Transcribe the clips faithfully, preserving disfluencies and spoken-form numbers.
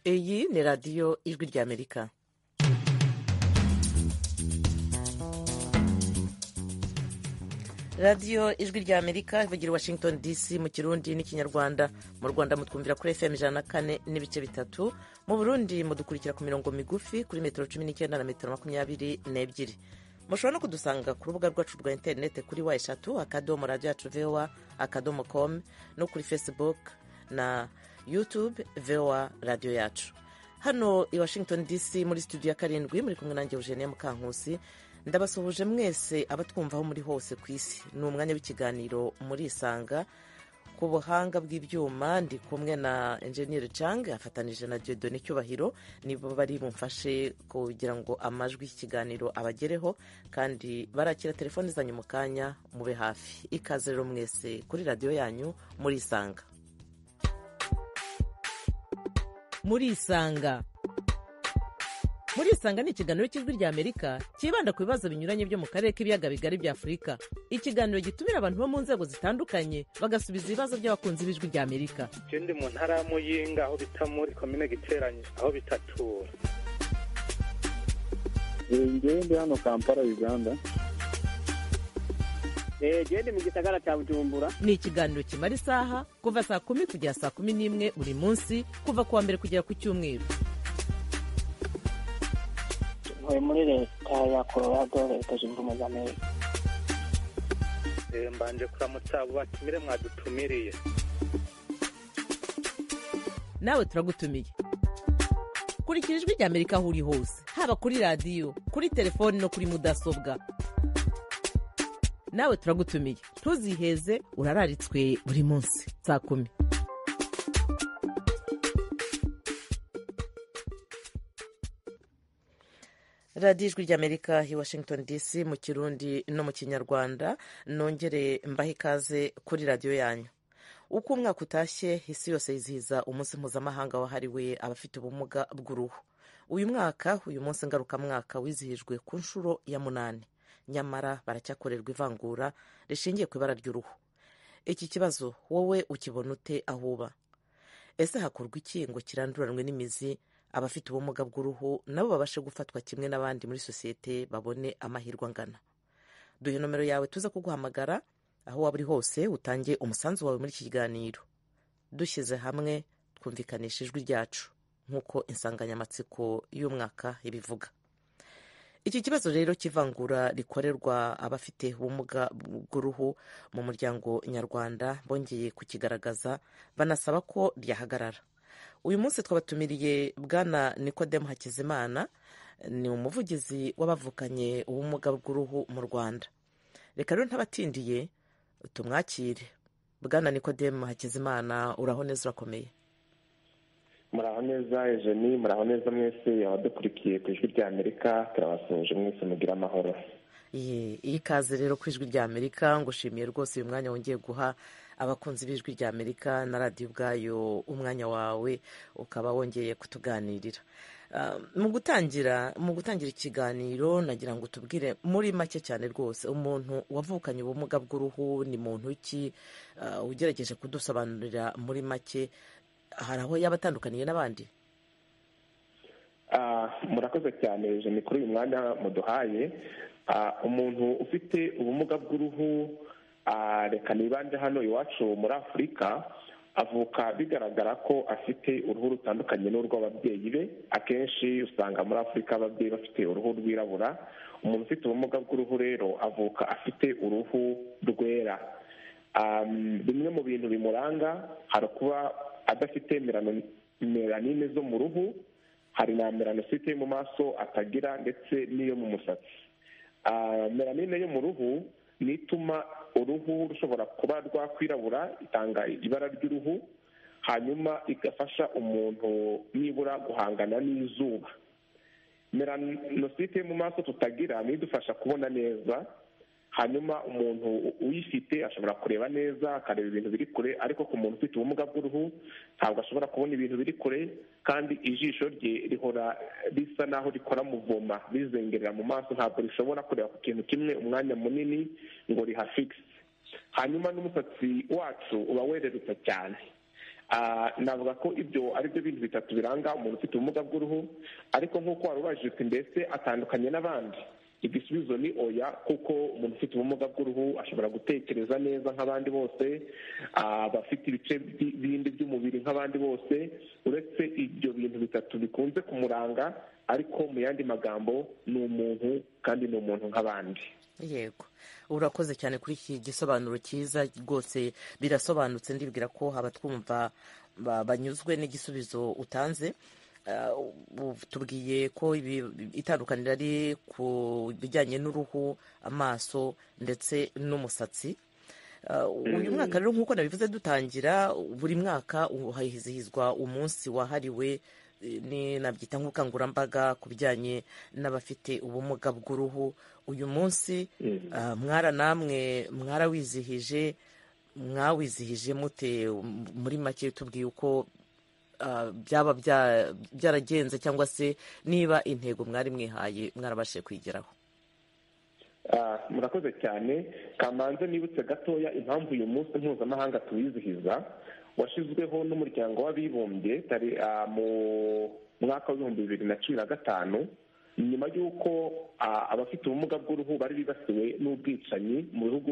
iyi ni radiyo ijwi ry'amerika. radiyo ijwi ry'amerika ivugira i washington dc mu kirundi n'ikinyarwanda. mu rwanda mutwumvira kuri fm ijana na kane n'ibice bitatu, mu burundi mudukurikira ku mirongo migufi kuri metero cumi n'icyenda na metero makumyabiri n'ebyiri. mushobora no kudusanga ku rubuga rwacu rwa interineti kuri wa eshatu akadomo radiyo yacu voa akadomo com no kuri facebook na youtube voa radiyo yacu. hano i washington dc muri studio ya karindwi muri kumwe nanjye Eugenie Mukankusi. ndabasuhuje mwese abatwumvaho muri hose ku isi. ni umwanya w'ikiganiro muri isanga. ku buhanga bw'ibyuma ndi kumwe na enjeniyeri Chang afatanije na Dieudonné Cyubahiro, nibo bari bumfashe kugira ngo amajwi y'ikiganiro abagereho, kandi barakira telefoni zanyu mu kanya. mube hafi. ikaze rero mwese kuri radiyo yanyu muri isanga. muri isanga muri isanga ni ikiganiro cy'ijwi ry'amerika cyibanda ku bibazo binyuranye byo mu karere k'ibiyaga bigari bya afurika. ikiganiro gitumira abantu bo mu nzego zitandukanye bagasubiza ibibazo by'abakunzi b'ijwi ry'amerika. ndi mu ntara ya Muyinga aho bita muri komine Giteranyi aho bitatura. ngewe ndi hano Kampala Uganda. gende mu gisagara cya Bujumbura. ni ikiganiro kimara isaha kuva saa kumi kugera saa kumi n'imwe buri munsi, kuva ku wa mbere kugera ku cyumweru. ntuye muri leta ya Colorado, leta zunze ubumwe za Amerika. mbanje kuramutsa abo batumire mwadutumiriye. nawe turagutumiye. kurikira ijwi ry'amerika aho uri hose, haba kuri radiyo, kuri telefoni no kuri mudasobwa. nawe turagutumiye. ntuziheze, urararitswe buri munsi saa kumi. radiyo ijwi ry'amerika i washington dc mu kirundi no mu kinyarwanda. nongere mbahe ikaze kuri radiyo yanyu. uko umwaka utashye isi yose yizihiza umunsi mpuzamahanga wahariwe abafite ubumuga bw'uruhu. uyu mwaka uyu munsi ngarukamwaka wizihijwe ku nshuro ya munani, nyamara baracyakorerwa ivangura rishingiye ku ibara ry'uruhu. iki kibazo wowe ukibona ute aho uba? ese hakorwa iki ngo kiranduranwe n'imizi, abafite ubumuga bw'uruhu nabo babashe gufatwa kimwe n'abandi muri sosiyete, babone amahirwe angana? duhe nomero yawe tuza kuguhamagara aho waba uri hose, utange umusanzu wawe muri iki kiganiro. dushyize hamwe twumvikanisha ijwi ryacu nk'uko insanganyamatsiko y'umwaka ibivuga. iki kibazo rero cy'ivangura rikorerwa abafite ubumuga bw'uruhu mu muryango nyarwanda bongeye kukigaragaza, banasaba ko ryahagarara. uyu munsi twabatumiriye bwana Nikodemu Hakizimana, ni umuvugizi w'abavukanye ubumuga bw'uruhu mu Rwanda. reka rero ntabatindiye tumwakire. bwana Nikodemu Hakizimana, uraho neza, urakomeye? muraho neza Eugenie, muraho neza mwese abadukurikiye ku ijwi ry'Amerika, turabasuhuje mwese mugira amahoro. iyi kaze rero ku ijwi ry'Amerika, ngushimiye rwose uyu mwanya wongeye guha abakunzi b'ijwi ry'Amerika na radiyo ubwayo umwanya wawe, ukaba wongeye kutuganirira. mu gutangira mu gutangira ikiganiro nagira ngo tubwire muri make cyane rwose, umuntu wavukanye ubumuga bw'uruhu ni muntu ki? ugerageje kudusobanurira muri make, hari aho yaba atandukaniye n'abandi? murakoze cyane Eugenie kuri uyu mwanya muduhaye. umuntu ufite ubumuga bw'uruhu, reka nibanje hano iwacu muri Afurika, avuka bigaragara ko afite uruhu rutandukanye n'urw'ababyeyi be. akenshi usanga muri Afurika ababyeyi bafite uruhu rwirabura. umuntu ufite ubumuga bw'uruhu rero avuka afite uruhu rwera. bimwe mu bintu bimuranga hari kuba adafite melanine zo mu ruhu, hari na melanosite yo mu maso atagira, ndetse n'iyo mu musatsi. melanine yo mu ruhu ni ituma uruhu rushobora kuba rwakwirabura, itanga ibara ry'uruhu, hanyuma igafasha umuntu nibura guhangana n'izuba. melanosite yo mu maso tutagira niyo idufasha kubona neza, hanyuma umuntu uyifite ashobora kureba neza, akareba ibintu biri kure, ariko ku muntu ufite ubumuga bw'uruhu ntabwo ashobora kubona ibintu biri kure, kandi ijisho rye rihora risa naho rikora muvoma, rizengerera mu maso, ntabwo rishobora kureba ku kintu kimwe umwanya munini ngo rihafigise. hanyuma n'umusatsi wacu uba wererutse cyane. navuga ko ibyo ari byo bintu bitatu biranga umuntu ufite ubumuga bw'uruhu, ariko nk'uko wari ubajije uti mbese atandukanye n'abandi, igisubizo ni oya, kuko umuntu ufite ubumuga bw'uruhu ashobora gutekereza neza nk'abandi bose, abafite ibice bindi by'umubiri nk'abandi bose, uretse ibyo bintu bitatu bikunze kumuranga, ariko mu yandi magambo ni umuntu kandi ni umuntu nk'abandi. Yego, urakoze cyane kuri iki gisobanuro cyiza rwose, birasobanutse. Ndibwira ko abatwumva banyuzwe n'igisubizo utanze. Tubwiye ko itandukaniro ari ku bijyanye n'uruhu, amaso ndetse n'umusatsi. Uyu mwaka rero nk'uko nabivuze dutangira, buri mwaka hizihizwa umunsi wahariwe ni nabyita nk'ubukangurambaga ku bijyanye n'abafite ubumuga bw'uruhu. Uyu munsi mwara namwe mwarawizihije, mwawizihije mute? Muri make tubwiye uko byaba byaragenze, cyangwa se niba intego mwari mwihaye mwarabashije kwigeraho. Murakoze cyane. Kamanze nibutse gatoya impamvu uyu munsi mpuzamahanga tuwizihiza. Washyizweho n'umuryango w'abibumbye mu mwaka w'ibihumbi bibiri na cumi na gatanu, nyuma y'uko abafite ubumuga bw'uruhu bari bibasiwe n'ubwicanyi mu bihugu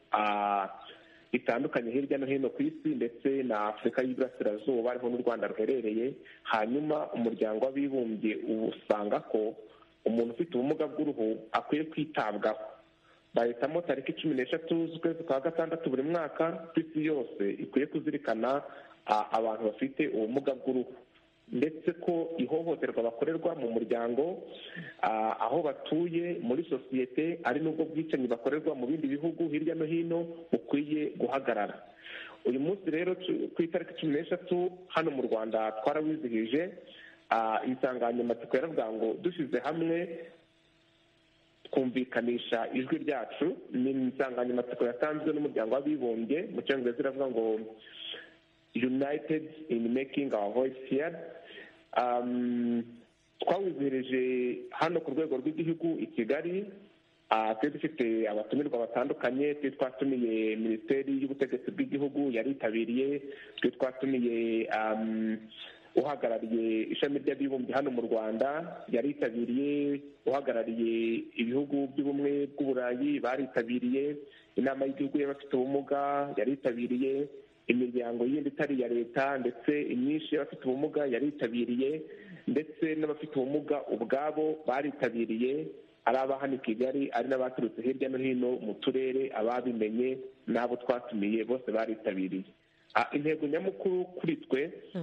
bitandukanye hirya no hino ku isi, ndetse na Afurika y'Iburasirazuba ariho n'u Rwanda ruherereye. Hanyuma umuryango w'abibumbye usanga ko umuntu ufite ubumuga bw'uruhu akwiye kwitabwaho. Bahitamo tariki cumi n'eshatu z'ukwezi kwa gatandatu buri mwaka ku isi yose ikwiye kuzirikana abantu bafite ubumuga bw'uruhu, ndetse ko ihohoterwa bakorerwa mu muryango, aho batuye, muri sosiyete, ari n'ubwo bwicanyi bakorerwa mu bindi bihugu hirya no hino bukwiye guhagarara. Uyu munsi rero ku itariki cumi n'eshatu hano mu Rwanda twarawizihije. Insanganyamatsiko yaravuga ngo dushyize hamwe twumvikanisha ijwi ryacu. Ni insanganyamatsiko yatanzwe n'umuryango w'abibumbye, mu cyongereza iravuga ngo united in making our voice heard. Twawizihirije hano ku rwego rw'igihugu i Kigali. Twari dufite abatumirwa batandukanye. Twari twatumiye minisiteri y'ubutegetsi bw'igihugu, yaritabiriye. Twari twatumiye uhagarariye ishami ry'abibumbye hano mu Rwanda, yaritabiriye. Uhagarariye ibihugu by'ubumwe bw'Uburayi baritabiriye. Inama y'igihugu y'abafite ubumuga yaritabiriye. Imiryango yindi itari iya leta ndetse imyinshi y'abafite ubumuga yaritabiriye, ndetse n'abafite ubumuga ubwabo baritabiriye, ari aba hano i Kigali, ari n'abaturutse hirya no hino mu turere, ababimenye n'abo twatumiye bose baritabiriye. Intego nyamukuru kuri twe,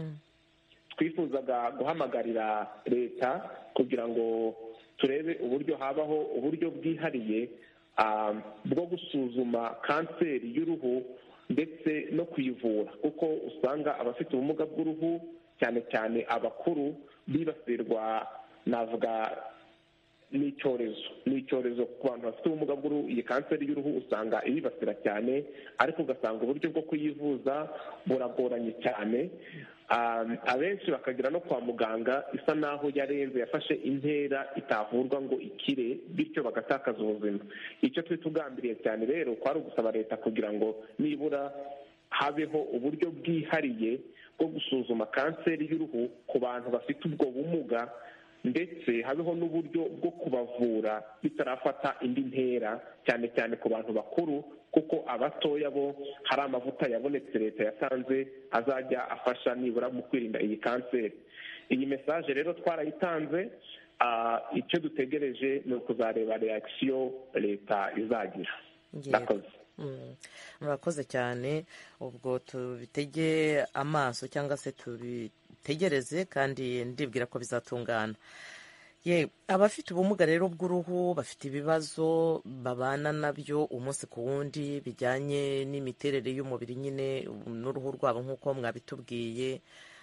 twifuzaga guhamagarira leta kugira ngo turebe uburyo habaho uburyo bwihariye bwo gusuzuma kanseri y'uruhu ndetse no kuyivura, kuko usanga abafite ubumuga bw'uruhu cyane cyane abakuru bibasirwa, navuga n'icyorezo n'icyorezo ku bantu bafite ubumuga bw'uruhu. Iyi kanseri y'uruhu usanga ibibasira cyane, ariko ugasanga uburyo bwo kuyivuza buragoranye cyane. Abenshi bakagira no kwa muganga isa naho yarenze, yafashe intera itavurwa ngo ikire, bityo bagatakaza ubuzima. Icyo twe tugambiriye cyane rero kwari ugusaba leta kugira ngo nibura habeho uburyo bwihariye bwo gusuzuma kanseri y'uruhu ku bantu bafite ubwo bumuga, ndetse habeho n'uburyo bwo kubavura bitarafata indi ntera, cyane cyane ku bantu bakuru, kuko abatoya bo hari amavuta yabonetse leta yasanze azajya afasha nibura mu kwirinda iyi kanseri. Iyi mesaje rero twarayitanze. Icyo dutegereje ni ukuzareba reakisiyo leta izagira. Murakoze. Murakoze cyane. Ubwo tubitege amaso cyangwa se tubitegereze, kandi ndibwira ko bizatungana. Ye, abafite ubumuga rero bw'uruhu bafite ibibazo babana nabyo umunsi ku wundi bijyanye n'imiterere y'umubiri nyine n'uruhu rwabo nk'uko mwabitubwiye.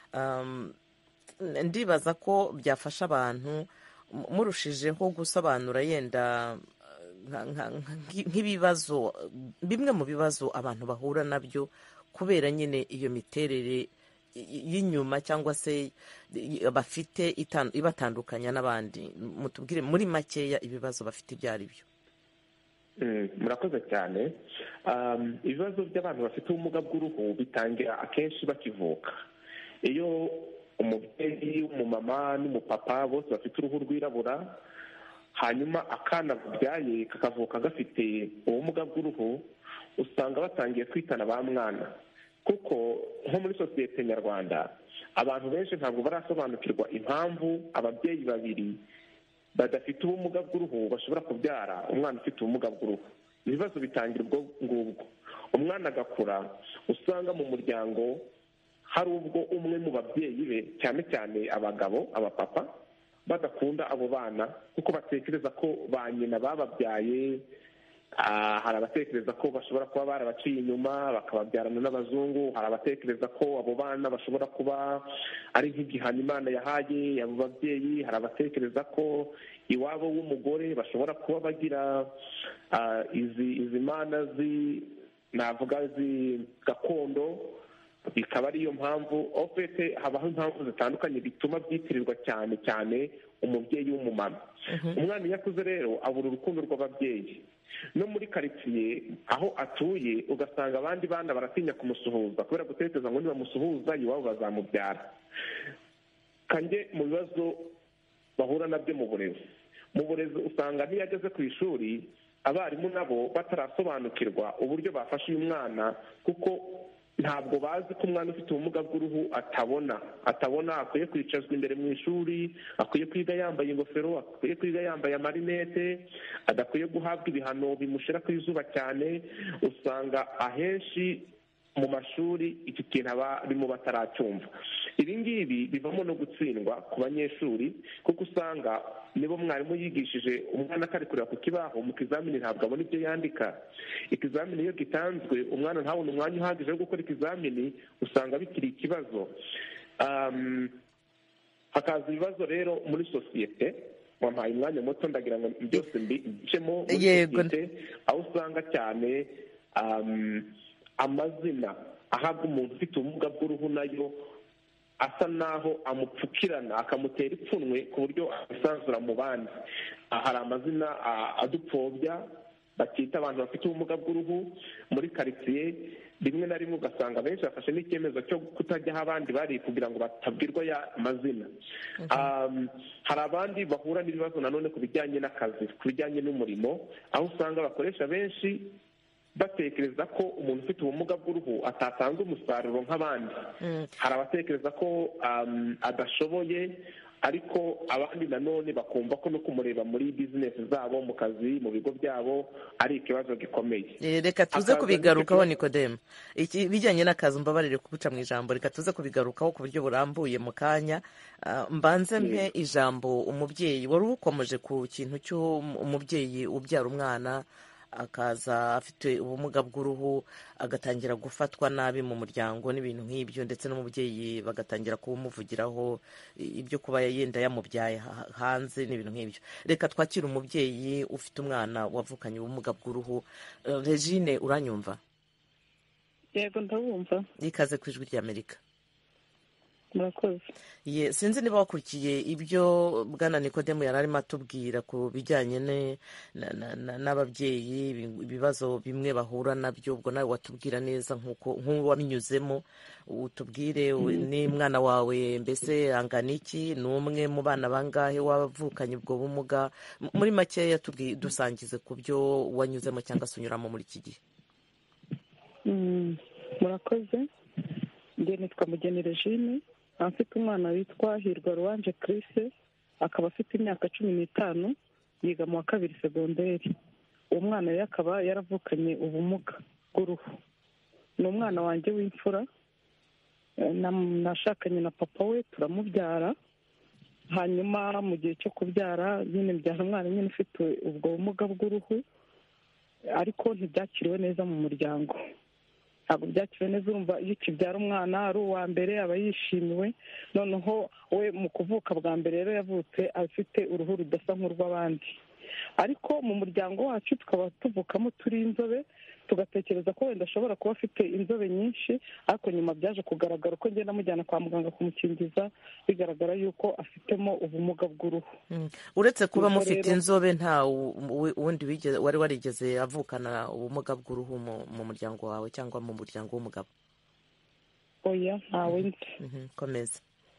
Ndibaza ko byafasha abantu murushijeho gusobanura yenda nk'ibibazo, bimwe mu bibazo abantu bahura nabyo kubera nyine iyo miterere y'inyuma cyangwa se bafite ibatandukanya n'abandi. Mutubwire muri makeya ibibazo bafite ibyo ari byo. murakoze cyane. Ibibazo by'abantu bafite ubumuga bw'uruhu bitangira akenshi bakivuka. Iyo umubyeyi w'umumama n'umupapa bose bafite uruhu rwirabura, hanyuma akana babyaye kakavuka gafite ubumuga bw'uruhu, usanga batangiye kwitana ba mwana, kuko nko muri sosiyete nyarwanda abantu benshi ntabwo barasobanukirwa impamvu ababyeyi babiri badafite ubumuga bw'uruhu bashobora kubyara umwana ufite ubumuga bw'uruhu. Ibibazo bitangira ubwo ngubwo, umwana agakura usanga mu muryango hari ubwo umwe mu babyeyi be, cyane cyane abagabo, abapapa, badakunda abo bana kuko batekereza ko ba nyina bababyaye, hari abatekereza ko bashobora kuba barabaciye inyuma bakababyarana n'abazungu, hari abatekereza ko abo bana bashobora kuba ari nk'igihano Imana yahaye abo babyeyi, hari abatekereza ko iwabo w'umugore bashobora kuba bagira izi izi mana zi navuga zi gakondo, bikaba ariyo mpamvu ofete habaho impamvu zitandukanye bituma byitirirwa cyane cyane umubyeyi w'umumama. Umwana iyo akuze rero abura urukundo rw'ababyeyi, no muri karitsiye aho atuye ugasanga abandi bana baratinya kumusuhuza kubera gutekereza ngo nibamusuhuza iwabo bazamubyara. Kanjye mu bibazo bahura nabyo mu burezi mu burezi usanga niyo ageze ku ishuri abarimu nabo batarasobanukirwa uburyo bafasha uyu mwana, kuko ntabwo bazi ko umwana ufite ubumuga bw'uruhu atabona atabona akwiye kwicazwa imbere mu ishuri, akwiye kwiga yambaye ingofero, akwiye kwiga yambaye amarinete, adakwiye guhabwa ibihano bimushyira ku izuba cyane. Usanga ahenshi mu mashuri iki kintu abarimo bataracyumva. Ibi ngibi bivamo no gutsindwa ku banyeshuri, kuko usanga nibo mwarimu yigishije umwana akari kureba ku kibaho, mu kizamini ntabwo abona ibyo yandika. Ikizamini iyo gitanzwe umwana ntabone umwanya uhagije wo gukora ikizamini, usanga bikiri ikibazo. Hakaza ibibazo rero muri sosiyete, wampaye umwanya muto ndagira ngo byose mbicemo muri sosiyete, aho usanga cyane amazina ahabwa umuntu ufite ubumuga bw'uruhu nayo asa naho amupfukirana akamutera ipfunwe ku buryo asanzura mu bandi. Hari amazina adupfobya bakita abantu bafite ubumuga bw'uruhu muri karitsiye, rimwe na rimwe ugasanga benshi bafashe n'icyemezo cyo kutajya aho abandi bari kugira ngo batabwirwa ya mazina. Hari abandi bahura n'ibibazo nanone ku bijyanye n'akazi, ku bijyanye n'umurimo, aho usanga abakoresha benshi batekereza ko umuntu ufite ubumuga bw'uruhu atatanga umusaruro nk'abandi. Hari abatekereza ko adashoboye, ariko abandi nanone bakumva ko no kumureba muri bizinesi zabo, mu kazi, mu bigo byabo ari ikibazo gikomeye. Reka tuze kubigarukaho Nikodemu, iki bijyanye n'akazi mbabarire kuguca mu ijambo, reka tuze kubigarukaho ku buryo burambuye mu kanya. Mbanze mpe ijambo umubyeyi wari ukomeje ku kintu cy'umubyeyi ubyara umwana akaza afite ubumuga bw'uruhu agatangira gufatwa nabi mu muryango n'ibintu nk'ibyo, ndetse n'umubyeyi bagatangira kubumuvugiraho ibyo kuba yenda yamubyaye hanze n'ibintu nk'ibyo. Reka twakire umubyeyi ufite umwana wavukanye ubumuga bw'uruhu. Regine, uranyumva? Yego ndabumva. Ikaze ku Ijwi ry'Amerika. Murakoze. Ye, sinzi niba wakurikiye ibyo bwana Nikodemu yari arimo atubwira ku bijyanye n'ababyeyi, ibibazo bimwe bahura nabyo. Ubwo nawe watubwira neza nk'uko nk'uwabinyuzemo, utubwire n'umwana wawe mbese angana iki, ni umwe mu bana bangahe wavukanye ubwo bumuga? Muri makeya dusangize ku byo wanyuzemo cyangwa se unyuramo muri iki gihe. Murakoze. Njye nitwa Mugeni Regine, afite umwana witwa Hirwa Ruwanje Chris, akaba afite imyaka cumi n'itanu, yiga mu wa kabiri segonderi. Uwo mwana rero akaba yaravukanye ubumuga bw'uruhu. Ni umwana wanjye w'imfura, nashakanye na papa we turamubyara, hanyuma mu gihe cyo kubyara nyine mbyara umwana nyine ufite ubwo bumuga bw'uruhu, ariko ntibyakiriwe neza mu muryango. Ntabwo byakiriwe neza. Urumva iyo ukibyara umwana ari uwa mbere aba yishimiwe, noneho we mu kuvuka bwa mbere rero yavutse afite uruhu rudasa nk'urw'abandi. Ariko mu muryango wacu tukaba tuvukamo turi inzobe, tugatekereza ko wenda ashobora kuba afite inzobe nyinshi, ariko nyuma byaje kugaragara uko ngenda amujyana kwa muganga kumukingiza bigaragara yuko afitemo ubumuga bw'uruhu. uretse kuba mufite inzobe nta wundi wari warigeze avukana ubumuga bw'uruhu mu muryango wawe cyangwa mu muryango w'umugabo? oya, ntawe nzi. komeza.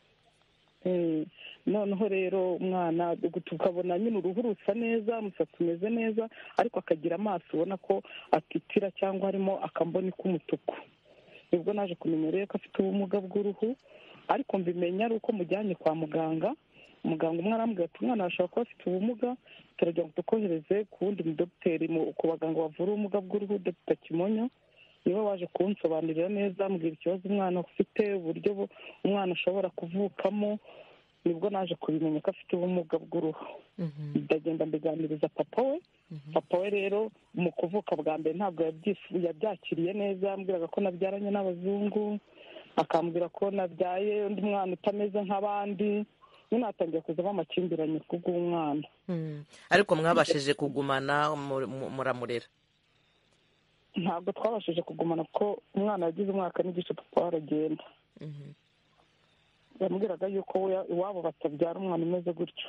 noneho rero umwana tukabona nyine uruhu rusa neza, umusatsi umeze neza, ariko akagira amaso ubona ko atitira cyangwa harimo akamboni k'umutuku. nibwo naje kumenya rero ko afite ubumuga bw'uruhu, ariko mbimenya ari uko mujyanye kwa muganga. umuganga umwe arambwira ati umwana ashobora kuba afite ubumuga, turagira ngo tukohereze ku wundi mudogiteri ku baganga bavura ubumuga bw'uruhu, Dr Kimonyo. niwe waje kunsobanurira neza, ambwira ikibazo umwana ufite, uburyo umwana ashobora kuvukamo. nibwo naje kubimenya ko afite ubumuga bw'uruhu. ndagenda mbiganiriza papa we. papa we rero mu kuvuka bwa mbere ntabwo yabyakiriye neza, ambwiraga ko nabyaranye n'abazungu, akambwira ko nabyaye undi mwana utameze nk'abandi. nyine hatangiye kuzamo amakimbirane kubw'umwana. ariko mwabashije kugumana muramurera? ntabwo twabashije kugumana kuko umwana yagize umwaka n'igice papa aragenda. yambwiraga yuko iwabo batabyara umwana umeze gutyo.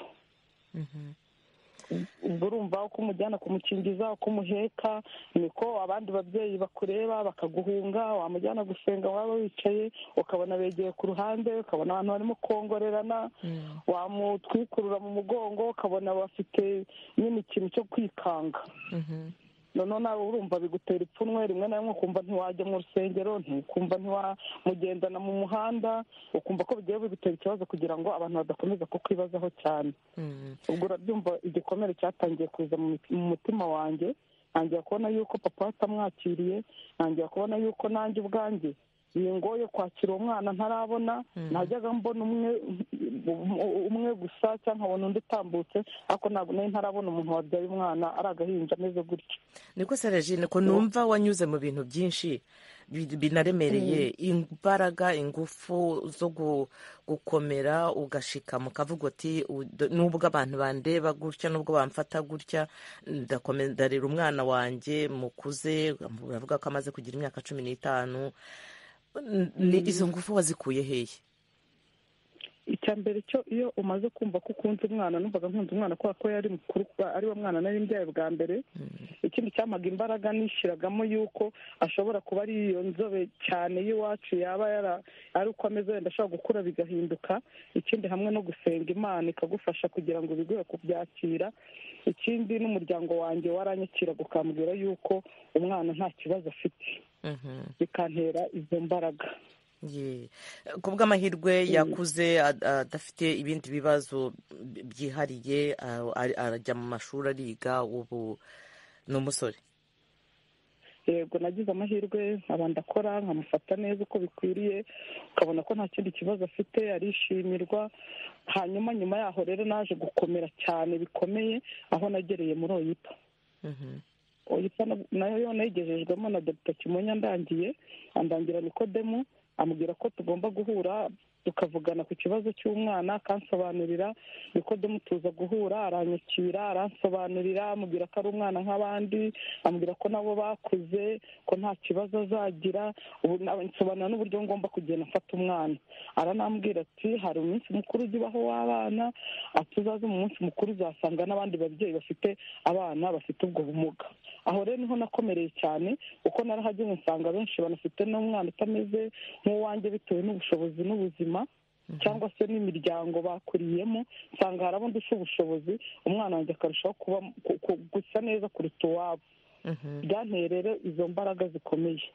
ubwo urumva uko umujyana kumukingiza, uko umuheka, niko abandi babyeyi bakureba bakaguhunga. wamujyana gusenga waba wicaye ukabona begeye ku ruhande, ukabona abantu barimo kongorerana. wamutwikurura mu mugongo ukabona bafite nyine ikintu cyo kwikanga. noneho nawe urumva bigutera ipfunwe, rimwe na rimwe ukumva ntiwajya mu rusengero, ntukumva ntiwamugendana mu muhanda, ukumva ko bigiye bigutera ikibazo kugira ngo abantu badakomeza kukwibazaho cyane. ubwo urabyumva igikomere cyatangiye kuza mu mutima wanjye, ntangira kubona yuko papa atamwakiriye, ntangira kubona yuko nanjye ubwanjye bingoye kwakira uwo mwana ntarabona. najyaga mbona umwe umwe gusa cyangwa nkabona undi utambutse, ariko ntabwo nari ntarabona umuntu wabyaye umwana ari agahinja ameze gutyo. niko se Regine, ko numva wanyuze mu bintu byinshi binaremereye, imbaraga, ingufu zo gukomera ugashikama ukavuga uti nubwo abantu bandeba gutya, nubwo bamfata gutya, ndarera umwana wanjye mukuze, uravuga ko amaze kugira imyaka cumi n'itanu. izo ngufu wazikuye hehe? icya mbere cyo iyo umaze kumva ko ukunze umwana, numvaga nkunze umwana kubera ko yari mukuru, ari we mwana nari mbyaye bwa mbere. ikindi cyampaga imbaraga nishyiragamo yuko ashobora kuba ari iyo nzobe cyane y'iwacu, yaba ari uko ameze, wenda ashobora gukura bigahinduka. ikindi hamwe no gusenga Imana ikagufasha kugira ngo biguhe kubyakira. ikindi n'umuryango wanjye waranyakira ukambwira yuko umwana nta kibazo afite, bikantera izo mbaraga. ku bw'amahirwe yakuze adafite ibindi bibazo byihariye, arajya mu mashuri ariga, ubu ni umusore. yego, nagize amahirwe nkaba ndakora, nkamufata neza uko bikwiriye, ukabona ko nta kindi kibazo afite, arishimirwa. hanyuma nyuma yaho rero naje gukomera cyane bikomeye, aho nagereye muri oyipa. oyipa nayo nayigejejwemo na Dr Kimonyo, ndangiye andangira Nikodemu, amubwira ko tugomba guhura tukavugana ku kibazo cy'umwana, akansobanurira. Nikodemu tuza guhura, aranyakira, aransobanurira, amubwira ko ari umwana nk'abandi, amubwira ko nabo bakuze, ko nta kibazo azagira. ubu nsobanura n'uburyo ngomba kugenda mfata umwana. aranambwira ati hari umunsi mukuru ujya ubaho w'abana, ati uzaze mu munsi mukuru uzasanga n'abandi babyeyi bafite abana bafite ubwo bumuga. aho rero niho nakomereye cyane, kuko narahageze nsanga benshi banafite n'umwana utameze nk'uwanjye bitewe n'ubushobozi n'ubuzima cyangwa se n'imiryango bakuriyemo. nsanga hari abo ndusha ubushobozi, umwana wanjye akarushaho kuba gusa neza kuruta uwabo. byanteye rero izo mbaraga zikomeye.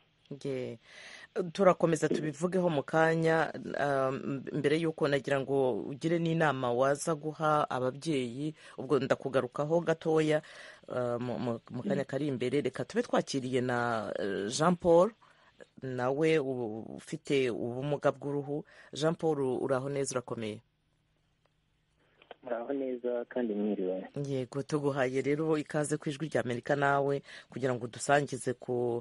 turakomeza tubivugeho mu kanya. mbere y'uko nagira ngo ugire n'inama waza guha ababyeyi, ubwo ndakugarukaho gatoya mu kanya kari imbere. reka tube twakiriye na Jean Paul, nawe ufite ubumuga bw'uruhu. Jean Paul, uraho neza, urakomeye? muraho neza kandi mwiriwe. yego, tuguhaye rero ikaze ku ijwi rya Amerika nawe kugira ngo dusangize ku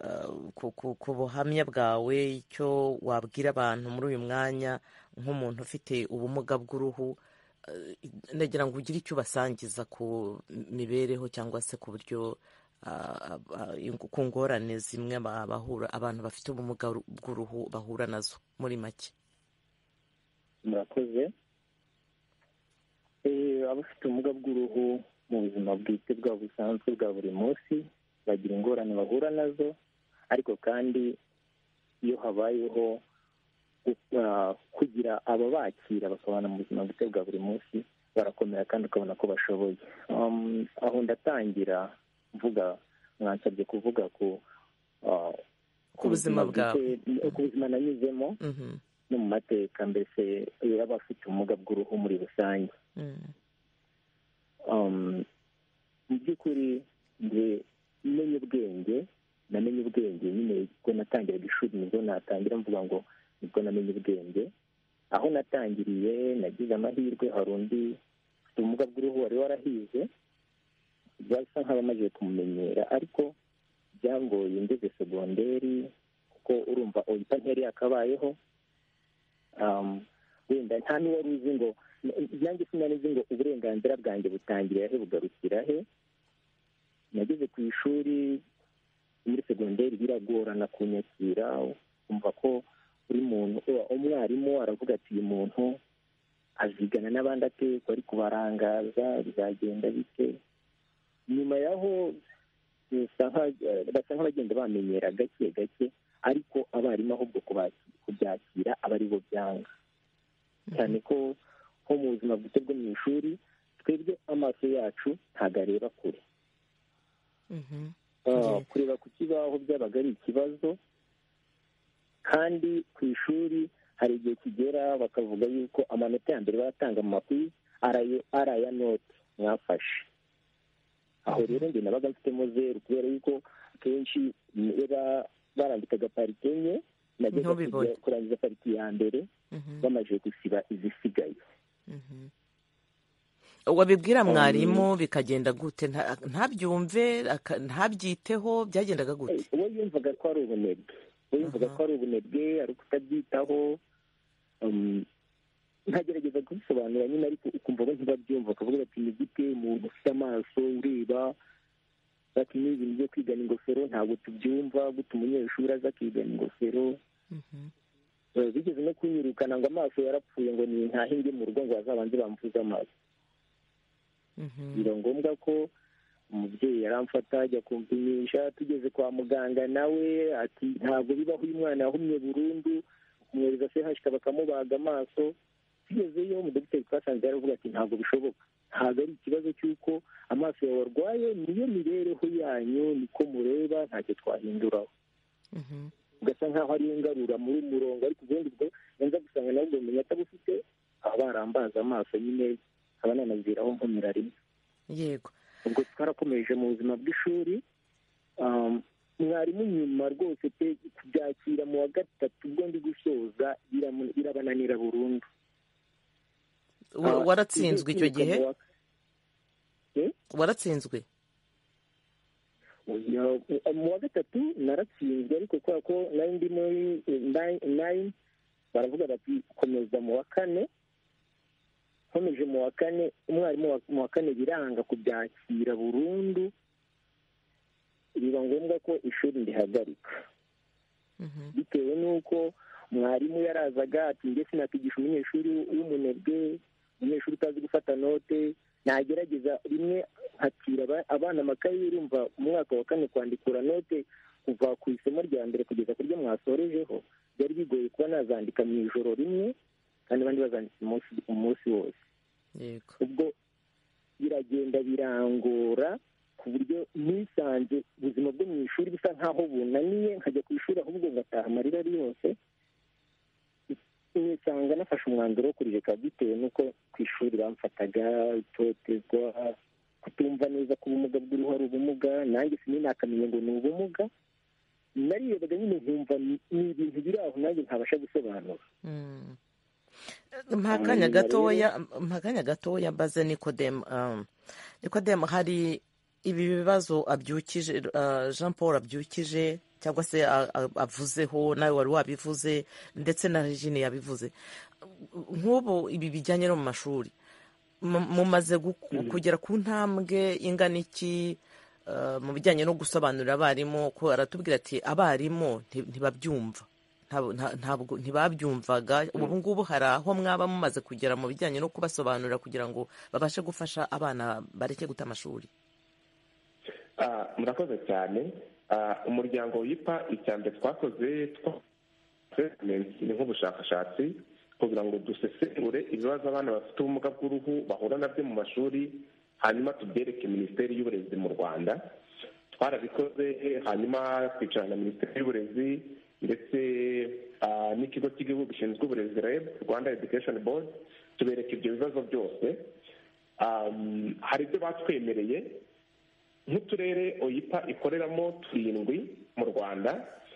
ku buhamya bwawe, icyo wabwira abantu muri uyu mwanya nk'umuntu ufite ubumuga bw'uruhu. nagira ngo ugire icyo ubasangiza ku mibereho cyangwa se ku buryo ku ngorane zimwe bahura abantu bafite ubumuga bw'uruhu bahura nazo muri make? murakoze. Abafite ubumuga bw'uruhu mu buzima bwite bwabo busanzwe bwa buri munsi bagira ingorane bahura nazo, ariko kandi iyo habayeho kugira ababakira bakabana mu buzima bwite bwa buri munsi barakomera kandi ukabona ko bashoboye. Aho ndatangira mvuga, mwansabye kuvuga ku ku buzima bwawe, ku buzima nanyuzemo no mu mateka mbese y'abafite ubumuga bw'uruhu muri rusange. Mu by'ukuri njye menye ubwenge namenye ubwenge nyine ubwo natangiraga ishuri nibwo natangira mvuga ngo nibwo namenye ubwenge. Aho natangiriye nagize amahirwe, hari undi ufite ubumuga bw'uruhu wari warahize, basa nk'abamaze kumumenyera, ariko byangoye ngeze segonderi kuko urumva oyipa ntiyari yakabayeho. Wenda nta n'uwari uzi ngo nanjye sinari nzi ngo uburenganzira bwanjye butangirira he bugarukira he. Nageze ku ishuri muri segonderi biragorana kunyakira, kumva ko buri muntu, umwarimu aravuga ati uyu muntu azigana n'abandi ate, ko ari kubarangaza, bizagenda bite. Nyuma yaho basa nk'abagenda bamenyera gake gake, ariko abarimu ahubwo kubyakira aba ari bo byanga, cyane ko nko mu buzima bwite bwo mu ishuri twebwe amaso yacu ntabwo areba kure. Kureba ku kibaho byabaga ari ikibazo, kandi ku ishuri hari igihe kigera bakavuga yuko amanota ya mbere baratanga mu makuru ari aya noti mwafashe. Aho rero njye nabaga mfitemo zeru, kubera yuko kenshi barandikaga parike enye, nageze kurangiza pariki ya mbere bamaze gusiba izisigaye. Wabibwira mwarimu bikagenda gute? Ntabyumve, ntabyiteho, byagendaga gute? Uwo yumvaga ko ari ubunebwe, uwo yumvaga ko ari ubunebwe, ari ukutabyitaho. Ntagerageza kubisobanura nyine, ariko ukumva bo ntibabyumva, ukavuga bati ni gute umuntu ufite amaso ureba, bati ni ibintu byo kwigana ingofero ntabwo tubyumva, gute umunyeshuri aza akigana ingofero. Bigeze no kunyirukana ngo amaso yarapfuye, ngo ni ntahe njye mu rugo ngo bazabanze bamvuze amaso. Biba ngombwa ko umubyeyi yaramfata ajya kumpimisha, tugeze kwa muganga nawe ati ntabwo bibaho, uyu mwana yahumye burundu, kumwohereza sehashika bakamubaga amaso. Tugezeyo umudogiteri twasanze yaravuga ati ntabwo bishoboka, ntabwo ari ikibazo cy'uko amaso yawe arwaye, niyo mibereho yanyu niko mureba, ntacyo twahinduraho. Ugasa nk'aho ari ingarura muri murongo, ariko ubundi bwo nza gusanga nawe ubwo atabufite, aho barambaza amaso nyine nkaba nanabwiraho nkomera rimwe. Yego. Ubwo twarakomeje mu buzima bw'ishuri. Mwarimu nyuma rwose pe kubyakira mu wa gatatu ubwo ndi gusoza birabananira burundu. Waratsinzwe icyo gihe? Waratsinzwe? Mu wa gatatu naratsinzwe, ariko kubera ko nari ndi muri nayini baravuga bati komeza mu wa kane. Nkomeje mu wa kane, umwarimu mu wa kane biranga kubyakira burundu, biba ngombwa ko ishuri ndihagarika. Bitewe n'uko mwarimu yarazaga ati njye sinakigisha umunyeshuri w'umunebwe, umunyeshuri utazi gufata note. Nagerageza rimwe nkakira abana amakayi, urumva mu mwaka wa kane kwandikura note kuva ku isomo rya mbere kugeza ku ryo mwasorejeho byari bigoye kuba nazandika mu ijoro rimwe, kandi abandi bazanditse umunsi wose. Ubwo biragenda birangora ku buryo nisanze ubuzima bwo mu ishuri bisa nk'aho bunaniye, nkajya ku ishuri ahubwo ngataha amarira ari yose. Nisanga nafashe umwanzuro wo kurireka, bitewe n'uko ku ishuri bamfataga itotezwa, kutumva neza ko ubumuga bw'uruhu ari ubumuga, nanjye sininakamenya ngo ni ubumuga. Narirebaga nyine nkumva ni ibintu biri aho nanjye ntabasha gusobanura. Mpakanya gatoya mpakanya gatoya mbaze Nikodemu. Nikodemu, hari ibi bibazo abyukije Jean Paul abyukije cyangwa se avuzeho, nawe wari wabivuze ndetse na Regine yabivuze. Nk'ubu ibi bijyanye no mu mashuri mumaze kugera ku ntambwe ingana iki mu bijyanye no gusobanurira abarimu, ko aratubwira ati abarimu ntibabyumva, ntabwo ntibabyumvaga. ubu ngubu hari aho mwaba mumaze kugera mu bijyanye no kubasobanurira kugira ngo babashe gufasha abana bareke guta amashuri? murakoze cyane. umuryango wipa icya mbere twakoze ni nk'ubushakashatsi kugira ngo dusesengure ibibazo abana bafite ubumuga bw'uruhu bahura nabyo mu mashuri, hanyuma tubyereke minisiteri y'uburezi mu Rwanda. Twarabikoze, hanyuma twicarana na minisiteri y'uburezi ndetse n'ikigo cy'igihugu gishinzwe uburezi R E B, Rwanda Education Board, tubereka ibyo bibazo byose. hari ibyo batwemereye nk'uturere oyipa ikoreramo turindwi mu Rwanda,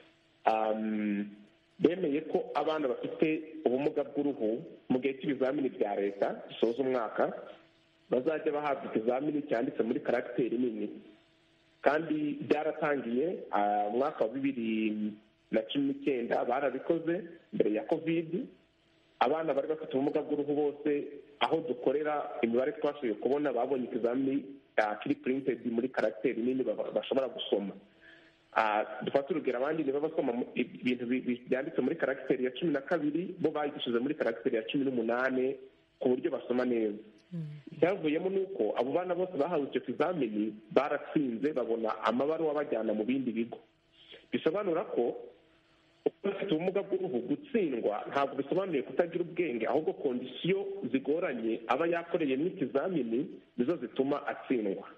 bemeye ko abana bafite ubumuga bw'uruhu mu gihe cy'ibizamini bya leta bisoza umwaka bazajya bahabwa ikizamini cyanditse muri karagiteri nini, kandi byaratangiye umwaka wa bibiri na cumi n'icyenda barabikoze mbere ya kovidi. Abana bari bafite ubumuga bw'uruhu bose aho dukorera imibare twashoboye kubona babonye ikizamini kiri purintedi muri karagiteri nini bashobora gusoma. dufata urugero, abandi niba basoma ibintu byanditse muri karagiteri ya cumi na kabiri, bo bayigishije muri karagiteri ya cumi n'umunani ku buryo basoma neza. icyavuyemo ni uko abo bana bose bahawe icyo kizamini baratsinze, babona amabaruwa bajyana mu bindi bigo. Bisobanura ko ufite ubumuga bw'uruhu gutsindwa ntabwo bisobanuye kutagira ubwenge, ahubwo kondisiyo zigoranye aba yakoreye n'ikizamini nizo zituma atsindwa.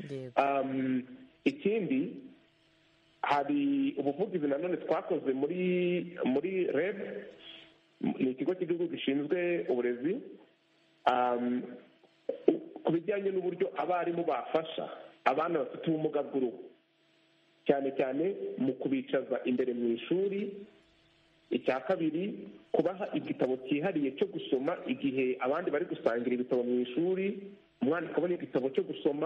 ikindi, hari ubuvugizi nanone twakoze muri muri R E B, ni ikigo cy'igihugu gishinzwe uburezi, ku bijyanye n'uburyo abarimu bafasha abana bafite ubumuga bw'uruhu, cyane cyane mu kubicaza imbere mu ishuri. icya kabiri, kubaha igitabo cyihariye cyo gusoma igihe abandi bari gusangira ibitabo mu ishuri, umwana akabona igitabo cyo gusoma,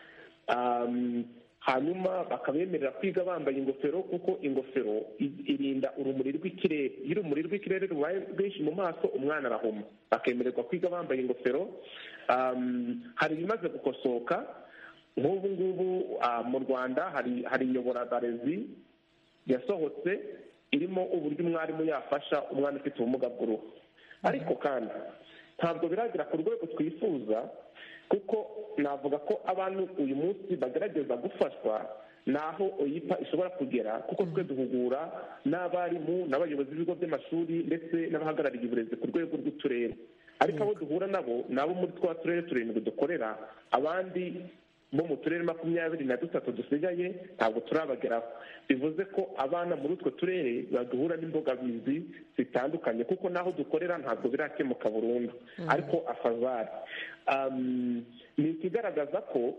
hanyuma bakabemerera kwiga bambaye ingofero, kuko ingofero irinda urumuri rw'ikirere. iyo urumuri rw'ikirere rubaye rwinshi mu maso umwana arahuma. bakemererwa kwiga bambaye ingofero. hari ibimaze gukosoka nk'ubu ngubu mu Rwanda hari hari inyoborabarezi yasohotse irimo uburyo umwarimu yafasha umwana ufite ubumuga bw'uruhu. ariko kandi ntabwo biragera ku rwego twifuza, kuko navuga ko abantu uyu munsi bagerageza gufashwa naho oyipa ishobora kugera, kuko twe duhugura n'abarimu n'abayobozi b'ibigo by'amashuri ndetse n'abahagarariye uburezi ku rwego rw'uturere. ariko abo duhura nabo ni abo muri twa turere turindwi dukorera, abandi bo mu turere makumyabiri na dutatu dusigaye ntabwo turabageraho. bivuze ko abana muri utwo turere baduhura n'imbogamizi zitandukanye, kuko n'aho dukorera ntabwo birakemuka burundu. ariko afazari ni ikigaragaza ko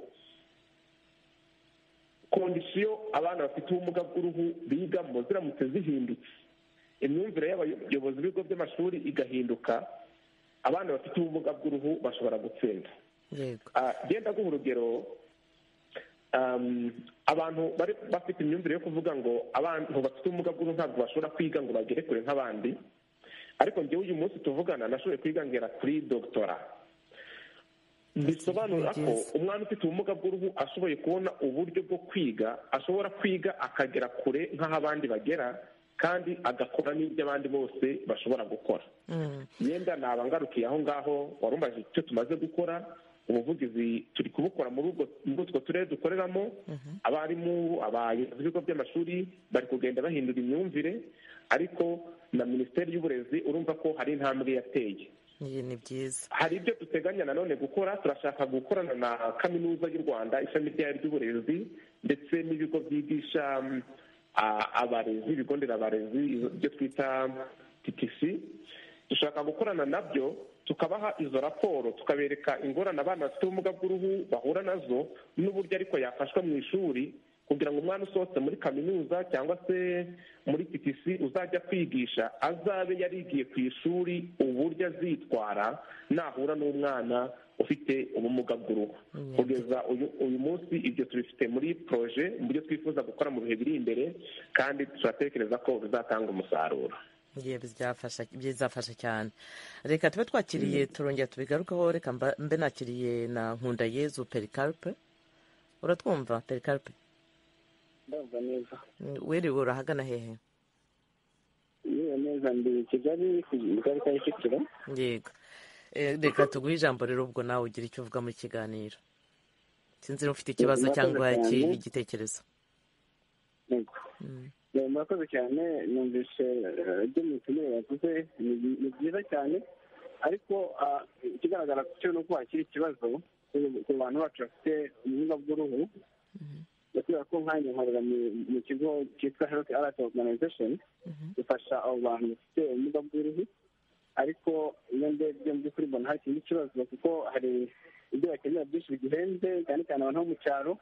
kondisiyo abana bafite ubumuga bw'uruhu bigamo ziramutse zihindutse, imyumvire y'abayobozi b'ibigo by'amashuri igahinduka, abana bafite ubumuga bw'uruhu bashobora gutsinda. genda guha urugero, abantu bari bafite imyumvire yo kuvuga ngo abantu bafite ubumuga bw'uruhu ntabwo bashobora kwiga ngo bagere kure nk'abandi, ariko njyewe uyu munsi tuvugana nashoboye kwiga ngera kuri dogitora. bisobanura ko umwana ufite ubumuga bw'uruhu ashoboye kubona uburyo bwo kwiga, ashobora kwiga akagera kure nk'aho abandi bagera, kandi agakora n'ibyo abandi bose bashobora gukora. yenda naba ngarukiye aho ngaho, warumbaje icyo tumaze gukora. ubuvugizi turi kubukora muri utwo turere dukoreramo. abarimu, abayobozi b'ibigo by'amashuri bari kugenda bahindura imyumvire, ariko na minisiteri y'uburezi urumva ko hari intambwe yateye. ni byiza. hari ibyo duteganya nanone gukora. turashaka gukorana na kaminuza y'u Rwanda ishami ryayo ry'uburezi ndetse n'ibigo byigisha abarezi, ibigo nderabarezi, ibyo twita T T C. dushaka gukorana nabyo tukabaha izo raporo, tukabereka ingorane abana bafite ubumuga bw'uruhu bahura nazo, n'uburyo ariko yafashwa mu ishuri, kugira ngo umwana usohotse muri kaminuza cyangwa se muri T T C uzajya kwigisha azabe yarigiye ku ishuri uburyo azitwara nahura n'umwana ufite ubumuga bw'uruhu. kugeza uyu munsi ibyo tubifite muri poroje, mu byo twifuza gukora mu bihe biri imbere, kandi turatekereza ko bizatanga umusaruro. bizafasha cyane. reka tube twakiriye turongera tubigarukaho. reka mbe nakiriye na Nkundayezu Pericarpe. uratwumva Pericarpe? ndumva neza. wiriwe urahagana hehe? Niba neza ndi Kigali ku Kigali ka Kicukiro. Yego. Reka tuguhe ijambo rero ubwo nawe ugira icyo uvuga muri kiganiro. Sinzi ufite ikibazo cyangwa igitekerezo. Yego. Murakoze cyane, numvise ibyo mutumire yavuze ni byiza cyane, ariko ikigaragara cyo ni uko hakiri ikibazo ku bantu bacu bafite ubumuga bw'uruhu. Kubera ko nkanjye nkorera mu kigo cyitwa Health Alliance Organization, gifasha abo bantu bafite ubumuga bw'uruhu, ariko iyo ndebye mu by'ukuri mbona hari ikindi kibazo, kuko hari ibyo bakenera byinshi bigihenze, cyane cyane abantu bo mu cyaro,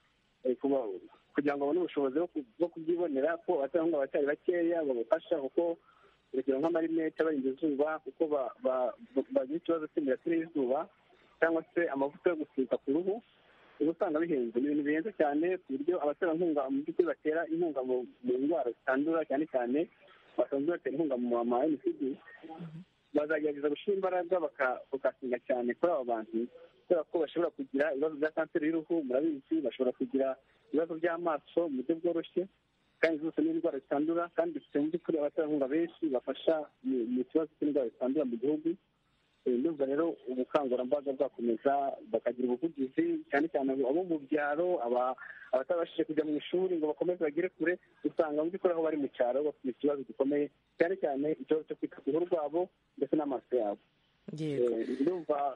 kugira ngo babone ubushobozi bwo kubyibonera, ko abaterankunga abacyari bakeya babafasha, kuko urugero nk'amarinete abarinda izuba, kuko bagira ikibazo cy'imirasire y'izuba, cyangwa se amavuta yo gusiga ku ruhu, uba usanga bihenze. Ni ibintu bihenze cyane, ku buryo abaterankunga mu by'ukuri batera inkunga mu ndwara zitandura, cyane cyane basanzwe batera inkunga mu ma N C D, bazagerageza gushyira imbaraga bakasinga cyane kuri abo bantu, kubera ko bashobora kugira ibibazo bya kanseri y'uruhu, murabizi, bashobora kugira ibibazo by'amaso mu buryo bworoshye, kandi zose ni indwara zitandura, kandi dufite mu by'ukuri abaterankunga benshi bafasha mu kibazo cy'indwara zitandura mu gihugu. Ndumva rero ubukangurambaga bwakomeza, bakagira ubuvugizi, cyane cyane abo mu byaro, abatabashije kujya mu ishuri ngo bakomeze bagere kure, usanga mu by'ukuri aho bari mu cyaro bafite ikibazo gikomeye, cyane cyane ikibazo cyo kwita ku ruhu rwabo ndetse n'amaso yabo. Ndumva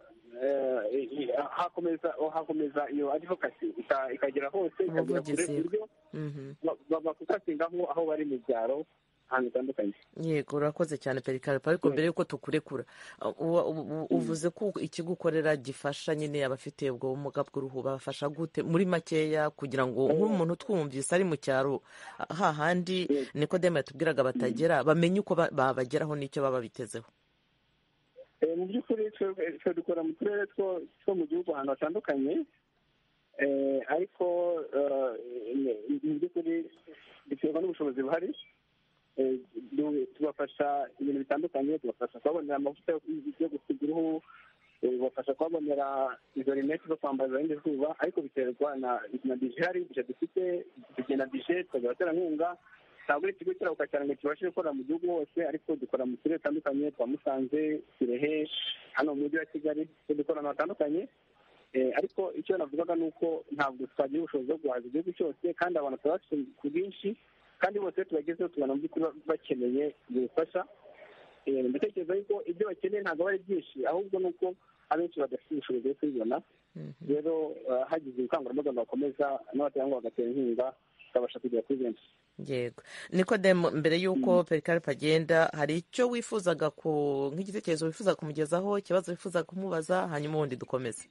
hakomeza hakomeza iyo advocacy ikagera hose, ikagera kure, ku buryo bakukasingaho aho bari mu byaro ahantu hatandukanye. Yego, urakoze cyane Pericarpe, ariko mbere yuko tukurekura, uvuze ko ikigo ukorera gifasha nyine abafite ubwo bumuga bw'uruhu, babafasha gute muri makeya, kugira ngo nk'umuntu twumvise ari mu cyaro hahandi Nikodemu yatubwiraga batagera, bamenye uko babageraho n'icyo baba bitezeho? Mu by'ukuri twe dukora mu turere two mu gihugu ahantu hatandukanye, ariko mu by'ukuri biterwa n'ubushobozi buhari. Tubafasha ibintu bitandukanye, tubafasha kubabonera amavuta yo gusiga uruhu, tubafasha kubabonera izo rinete zo kwambara zirinda izuba, ariko biterwa na bije ihari. Bije dufite tugena bije, tukagira abaterankunga, ntabwo ari ikigo kirabuka cyane ngo kibashe gukora mu gihugu hose, ariko dukora mu turere dutandukanye, twa Musanze, Kirehe, hano mu mujyi wa Kigali, dukora ahantu hatandukanye. Ariko icyo navugaga ni uko ntabwo twagira ubushobozi bwo guhaza igihugu cyose, kandi abantu turabafite ku bwinshi, kandi bose tubagezeho tubona mu by'ukuri bakeneye ubufasha. Ndatekereza yuko ibyo bakeneye ntabwo ari byinshi, ahubwo ni uko abenshi badafite ubushobozi bwo kubibona. Rero hagize ubukangurambaga bakomeza, n'abaterankunga bagatera inkunga, tukabasha kugera kuri benshi. Yego. Nikodemu, mbere y'uko Pericarpe agenda, hari icyo wifuzaga ku nk'igitekerezo wifuza kumugezaho, ikibazo wifuza kumubaza, hanyuma ubundi dukomeze?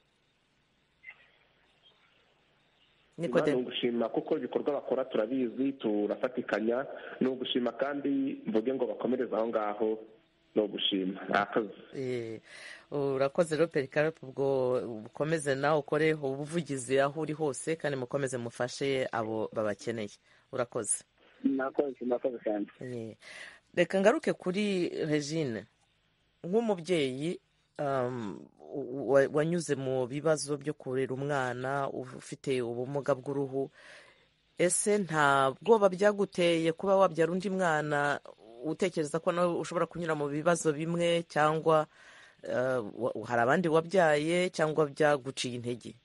ni ugushima kuko ibikorwa bakora turabizi, turafatikanya. Ni ugushima kandi mvuge ngo bakomereze aho ngaho, ni ugushima. Murakoze. Urakoze rero Pericarpe, ubwo ukomeze nawe ukore ubuvugizi aho uri hose, kandi mukomeze mufashe abo babakeneye. Urakoze. Murakoze cyane. Reka ngaruke kuri Regine, nk'umubyeyi wanyuze mu bibazo byo kurera umwana ufite ubumuga bw'uruhu, ese nta bwoba byaguteye kuba wabyara undi mwana utekereza ko nawe ushobora kunyura mu bibazo bimwe, cyangwa hari abandi wabyaye, cyangwa byaguciye intege?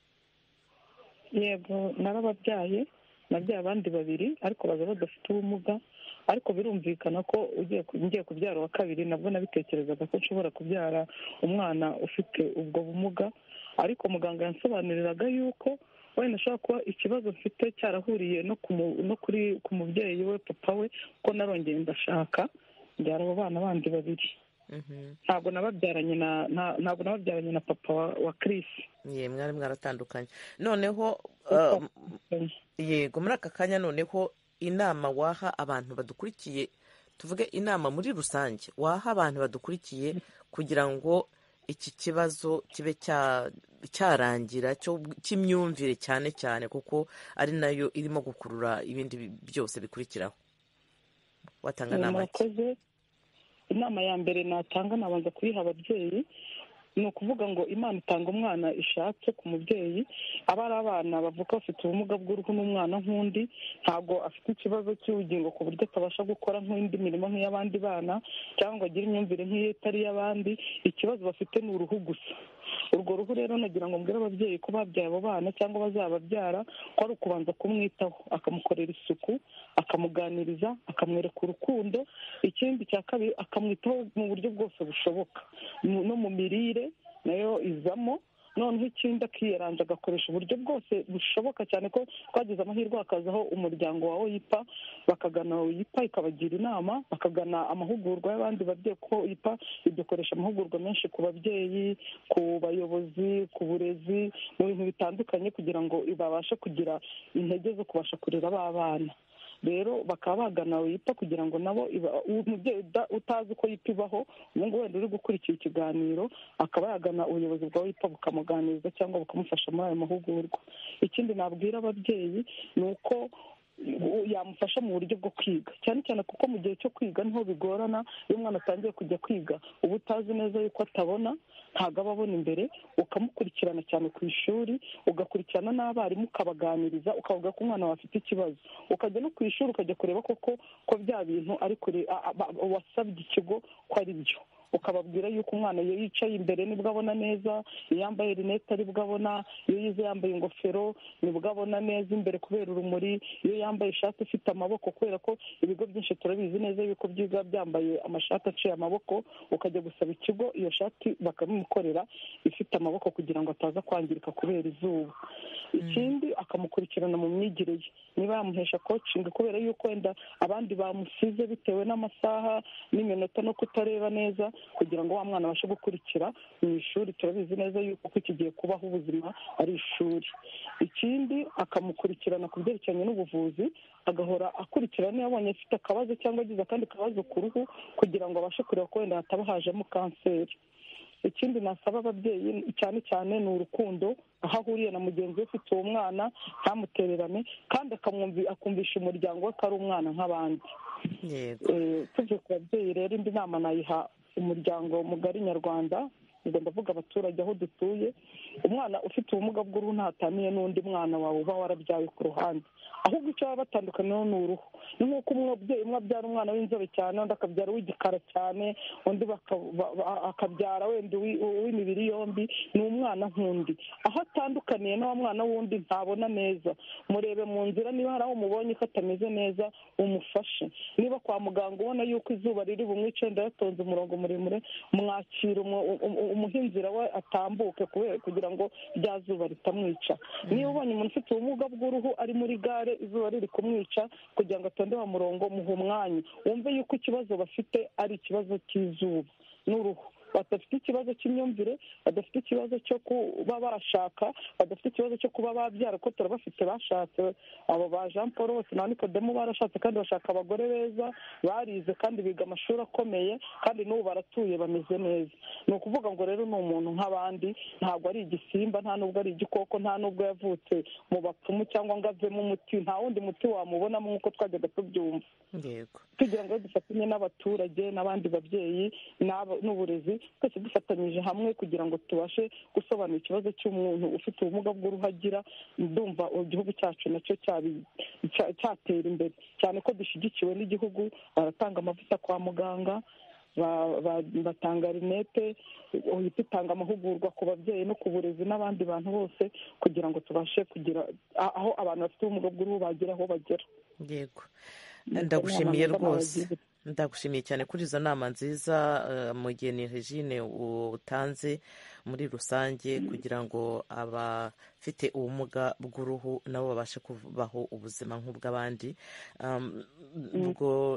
Yego, narababyaye, nabyaye abandi babiri, ariko baza badafite ubumuga. Ariko birumvikana ko ugiye kubyara uwa kabiri, nabwo nabitekerezaga ko nshobora kubyara umwana ufite ubwo bumuga, ariko muganga yansobanuriraga yuko wenda ashobora kuba ikibazo mfite cyarahuriye no kuri ku mubyeyi we, papa we, ko narongeye ndashaka mbyara abo bana bandi babiri. Ntabwo nababyaranye na ntabwo nababyaranye na papa wa Chris. Ye, mwari mwaratandukanye. Noneho yego, muri aka kanya noneho inama waha abantu badukurikiye, tuvuge inama muri rusange waha abantu badukurikiye kugira ngo iki kibazo kibe cyarangira, cy'imyumvire cyane cyane, kuko ari nayo irimo gukurura ibindi byose bikurikiraho, watanga inama? Inama ya mbere natanga nabanza kuyiha ababyeyi, ni ukuvuga ngo imana itanga umwana ishatse ku mubyeyi, aba ari abana bavuka bafite ubumuga bw'uruhu n'umwana nk'undi, ntabwo afite ikibazo cy'ubugingo ku buryo atabasha gukora nk'indi mirimo nk'iy'abandi bana cyangwa agire imyumvire nk'iyo itari iy'abandi. Ikibazo bafite ni uruhu gusa. Urwo ruhu rero nagira ngo mbwire ababyeyi ko babyaye abo bana cyangwa bazababyara ko ari ukubanza kumwitaho, akamukorera isuku, akamuganiriza, akamwereka urukundo. Ikindi cya kabiri akamwitaho mu buryo bwose bushoboka, no mu mirire nayo izamo. Noneho ikindi akiyeranja agakoresha uburyo bwose bushoboka, cyane ko twagize amahirwe hakazaho umuryango wa oyipa, bakagana oyipa ikabagira inama, bakagana amahugurwa y'abandi babyeyi, ko oyipa idukoresha amahugurwa menshi ku babyeyi, ku bayobozi, ku burezi, mu bintu bitandukanye kugira ngo babashe kugira intege zo kubasha kurera ba bana. Rero bakaba bagana oyipa kugira ngo nabo umubyeyi utazi uko oyipa ibaho, ubu ngubu wenda uri gukurikira ikiganiro akaba yagana ubuyobozi bwa oyipa bukamuganiriza cyangwa bukamufasha muri ayo mahugurwa. Ikindi nabwira ababyeyi ni uko yamufasha mu buryo bwo kwiga, cyane cyane kuko mu gihe cyo kwiga niho bigorana. Iyo umwana atangiye kujya kwiga uba utazi neza yuko atabona, ntabwo aba abona imbere, ukamukurikirana cyane ku ishuri, ugakurikirana n'abarimu ukabaganiriza, ukavuga ko umwana wawe afite ikibazo, ukajya no ku ishuri ukajya kureba koko ko bya bintu ari kure wasabye ikigo ko ari byo, ukababwira yuko umwana iyo yicaye imbere nibwo abona neza, iyo yambaye rinete aribwo abona, iyo yize yambaye ingofero nibwo abona neza imbere kubera urumuri, iyo yambaye ishati ifite amaboko, kubera ko ibigo byinshi turabizi neza yuko byiga byambaye amashati aciye amaboko, ukajya gusaba ikigo iyo shati bakamukorera ifite amaboko kugira ngo ataza kwangirika kubera izuba. Ikindi akamukurikirana mu myigire ye, niba yamuhesha coaching kubera yuko wenda abandi bamusize bitewe n'amasaha n'iminota no kutareba neza, kugira ngo wa mwana abashe gukurikira mu ishuri. Turabizi neza yuko ko kigiye kubaho ubuzima ari ishuri. Ikindi akamukurikirana ku byerekeranye n'ubuvuzi, agahora akurikirana niba abonye afite akabazo cyangwa agize akandi kabazo ku ruhu, kugira ngo abashe kureba ko wenda hataba hajemo kanseri. Ikindi nasaba ababyeyi cyane cyane ni urukundo, aho ahuriye na mugenzi we ufite uwo mwana ntamutererane, kandi akumvisha umuryango we ko ari umwana nk'abandi. Tuvuye ku babyeyi rero, indi nama nayiha umuryango mugari nyarwanda, ubwo ndavuga abaturage aho dutuye. Umwana ufite ubumuga bw'uruhu ntataniye n'undi mwana wawe uba warabyaye ku ruhande, ahubwo icyo baba batandukaniyeho ni uruhu. Ni nk'uko umubyeyi umwe abyara umwana w'inzobe cyane, undi akabyara uw'igikara cyane, undi akabyara wenda uw'imibiri yombi, ni umwana nk'undi. Aho atandukaniye n'uwo mwana w'undi ntabona neza, murebe mu nzira, niba hari aho umubonye ko atameze neza umufashe. Niba kwa muganga ubona yuko izuba riri bumwice wenda yatonze umurongo muremure, mwakira umuha inzira we atambuke kugira ngo rya zuba ritamwica. Niba ubonye umuntu ufite ubumuga bw'uruhu ari muri gare izuba riri kumwica, kugira ngo atonde wa murongo, muhe umwanya, wumve yuko ikibazo bafite ari ikibazo cy'izuba n'uruhu. Badafite ikibazo cy'imyumvire, badafite ikibazo cyo kuba bashaka, badafite ikibazo cyo kuba babyara, ko turabafite bashatse. Abo ba Jean Paul bose na Nikodemu barashatse kandi bashaka abagore beza, barize kandi biga amashuri akomeye, kandi n'ubu baratuye bameze neza. Ni ukuvuga ngo rero ni umuntu nk'abandi, ntabwo ari igisimba, nta nubwo ari igikoko, nta nubwo yavutse mu bapfumu cyangwa ngo avemo umuti, nta wundi muti wamubonamo nk'uko twajyaga tubyumva. Kugira ngo dufatanye n'abaturage n'abandi babyeyi n'uburezi, twese dufatanyije hamwe kugira ngo tubashe gusobanura ikibazo cy'umuntu ufite ubumuga bw'uruhu agira, ndumva igihugu cyacu nacyo cyatera imbere cyane, ko dushyigikiwe n'igihugu. Baratanga amavuta kwa muganga, batanga rinete, uhita utanga amahugurwa ku babyeyi no ku burezi n'abandi bantu bose, kugira ngo tubashe kugira aho abantu bafite ubumuga bw'uruhu bagera aho bagera. Yego, ndagushimiye rwose, ndagushimiye cyane kuri izo nama nziza Mugeni Regine utanze muri rusange, kugira ngo abafite ubumuga bw'uruhu nabo babashe kubaho ubuzima nk'ubw'abandi. Ubwo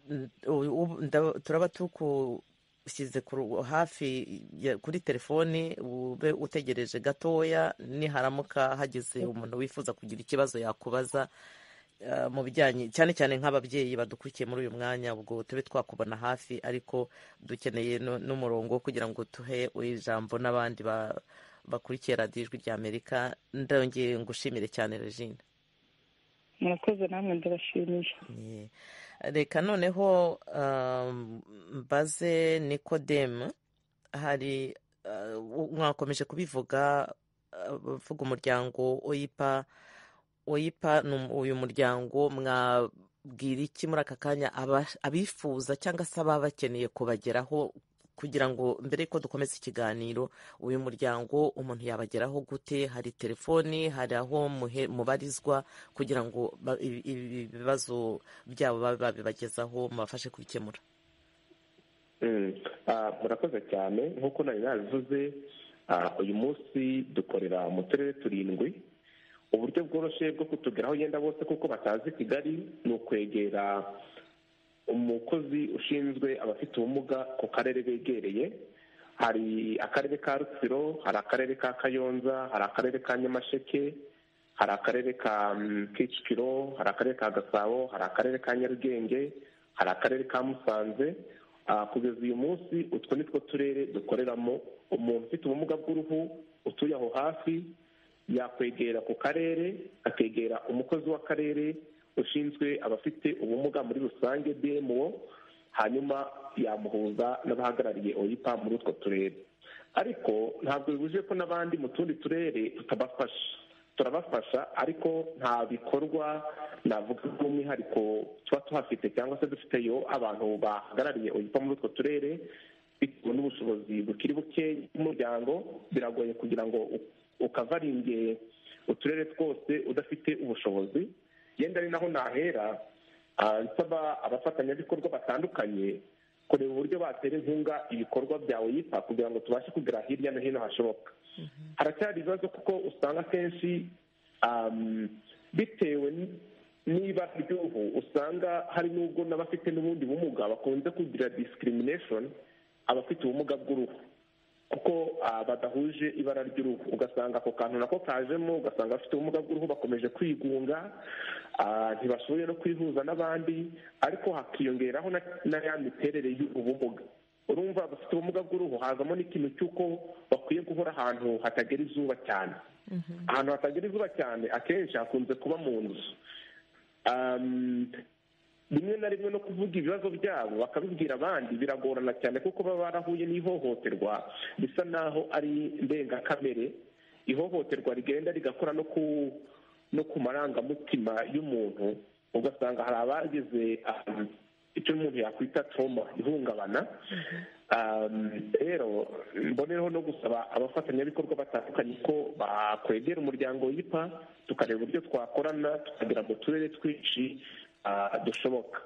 turaba tukushyize hafi kuri telefoni, ube utegereje gatoya, niharamuka hagize umuntu wifuza kugira ikibazo yakubaza mu bijyanye cyane cyane nk'ababyeyi badukurikiye muri uyu mwanya, ubwo tube twakubona hafi, ariko dukeneye n'umurongo kugira ngo tuhe ijambo n'abandi bakurikiye radiyo Ijwi ry'Amerika. Ndongeye ngushimire cyane Regine. Murakoze, namwe ndabashimiye. Reka noneho mbaze Nikodemu, hari mwakomeje kubivuga vuga umuryango oyipa oyipa uyu muryango mwabwira iki muri aka kanya abifuza cyangwa se ababa bakeneye kubageraho kugira ngo mbere yuko dukomeza ikiganiro uyu muryango umuntu yabageraho gute? Hari telefoni, hari aho mubarizwa kugira ngo ibibazo byabo babibagezaho mubafashe kubikemura? murakoze cyane. nk'uko nari nabivuze, uyu munsi dukorera mu turere turindwi. uburyo bworoshye bwo kutugeraho yenda bose kuko batazi Kigali ni ukwegera umukozi ushinzwe abafite ubumuga ku karere begereye. hari akarere ka Rutsiro, hari akarere ka Kayonza, hari akarere ka Nyamasheke, hari akarere ka Kicukiro, hari akarere ka Gasabo, hari akarere ka Nyarugenge, hari akarere ka Musanze. kugeza uyu munsi utwo ni two turere dukoreramo. umuntu ufite ubumuga bw'uruhu utuye aho hafi yakwegera ku karere, akegera umukozi w'akarere ushinzwe abafite ubumuga muri rusange D M O, hanyuma yamuhuza n'abahagarariye oyipa muri utwo turere. ariko ntabwo bibujije ko n'abandi mu tundi turere tutabafasha, turabafasha, ariko nta bikorwa navuga by'umwihariko tuba tuhafite cyangwa se dufiteyo abantu bahagarariye oyipa muri utwo turere. bitewe n'ubushobozi bukiri buke bw'umuryango, biragoye kugira ngo ukavaringe uturere twose udafite ubushobozi. yenda ari naho nahera nsaba abafatanyabikorwa batandukanye kureba uburyo batera inkunga ibikorwa bya oyipa kugira ngo tubashe kugera hirya no hino hashoboka. haracyari ibibazo kuko usanga akenshi bitewe n'ibara ry'uruhu usanga hari n'ubwo n'abafite n'ubundi bumuga bakunze kugira discrimination, abafite ubumuga bw'uruhu kuko badahuje ibara ry'uruhu. ugasanga ako kantu nako kajemo, ugasanga abafite ubumuga bw'uruhu bakomeje kwigunga, ntibashoboye no kwihuza n'abandi, ariko hakiyongeraho na ya miterere y'ubumuga. urumva abafite ubumuga bw'uruhu hazamo n'ikintu cy'uko bakwiye guhora ahantu hatagera izuba cyane. ahantu hatagera izuba cyane akenshi hakunze kuba mu nzu. rimwe na rimwe no kuvuga ibibazo byabo bakabibwira abandi biragorana cyane kuko baba barahuye n'ihohoterwa bisa naho ari ndengakamere. ihohoterwa rigenda rigakora no ku no ku marangamutima y'umuntu, ugasanga hari abagize icyo umuntu yakwita trauma, ihungabana. rero mbonereho no gusaba abafatanyabikorwa batandukanye ko bakwegera umuryango oyipa tukareba uburyo twakorana tukagera mu turere twinshi dushoboka.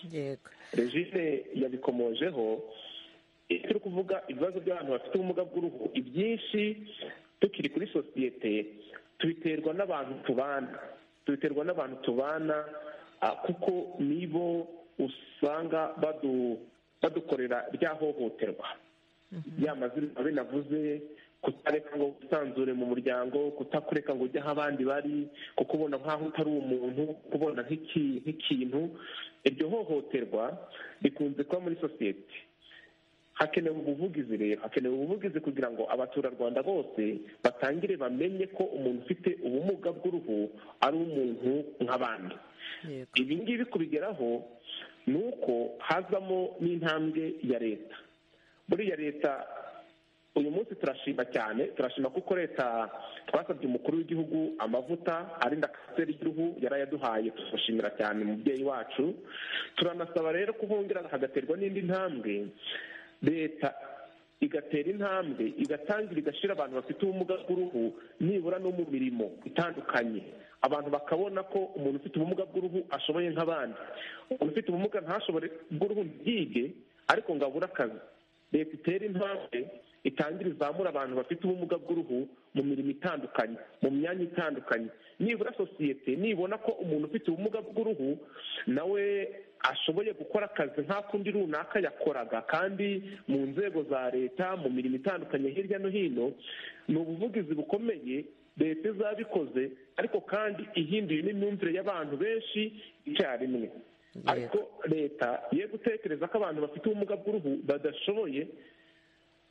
Regine yabikomojeho, turi kuvuga ibibazo by'abantu bafite ubumuga bw'uruhu, ibyinshi tukiri kuri sosiyete tubiterwa n'abantu tubana tubiterwa n'abantu tubana kuko nibo usanga badukorera rya hohoterwa. ya mazina binavuze, kutareka ngo usanzure mu muryango, kutakureka ngo ujye aho abandi bari, kukubona nk'aho utari umuntu, kubona nk'ikintu. iryo hohoterwa rikunze kuba muri sosiyete. hakenewe ubuvugizi rero, hakenewe ubuvugizi kugira ngo abaturarwanda bose batangire bamenye ko umuntu ufite ubumuga bw'uruhu ari umuntu nk'abandi. ibi ngibi kubigeraho ni uko hazamo n'intambwe ya leta. buriya leta uyu munsi turashima cyane, turashima kuko leta twasabye umukuru w'igihugu amavuta arinda kanseri y'uruhu yarayaduhaye, tumushimira cyane umubyeyi wacu. turanasaba rero ko hongera hagaterwa n'indi ntambwe, leta igatera intambwe igatangira igashyira abantu bafite ubumuga bw'uruhu nibura no mu mirimo itandukanye. abantu bakabona ko umuntu ufite ubumuga bw'uruhu ashoboye nk'abandi. umuntu ufite ubumuga ntashobore bw'uruhu ntiyige ariko ngo abure akazi. leta itera intambwe itangira izamura abantu bafite ubumuga bw'uruhu mu mirimo itandukanye, mu myanya itandukanye. nibura sosiyete nibona ko umuntu ufite ubumuga bw'uruhu nawe ashoboye gukora akazi nk'akundi runaka yakoraga kandi mu nzego za leta, mu mirimo itandukanye hirya no hino, ni ubuvugizi bukomeye leta izabikoze, ariko kandi ihinduye n'imyumvire y'abantu benshi icyarimwe. ariko leta ye gutekereza ko abantu bafite ubumuga bw'uruhu badashoboye,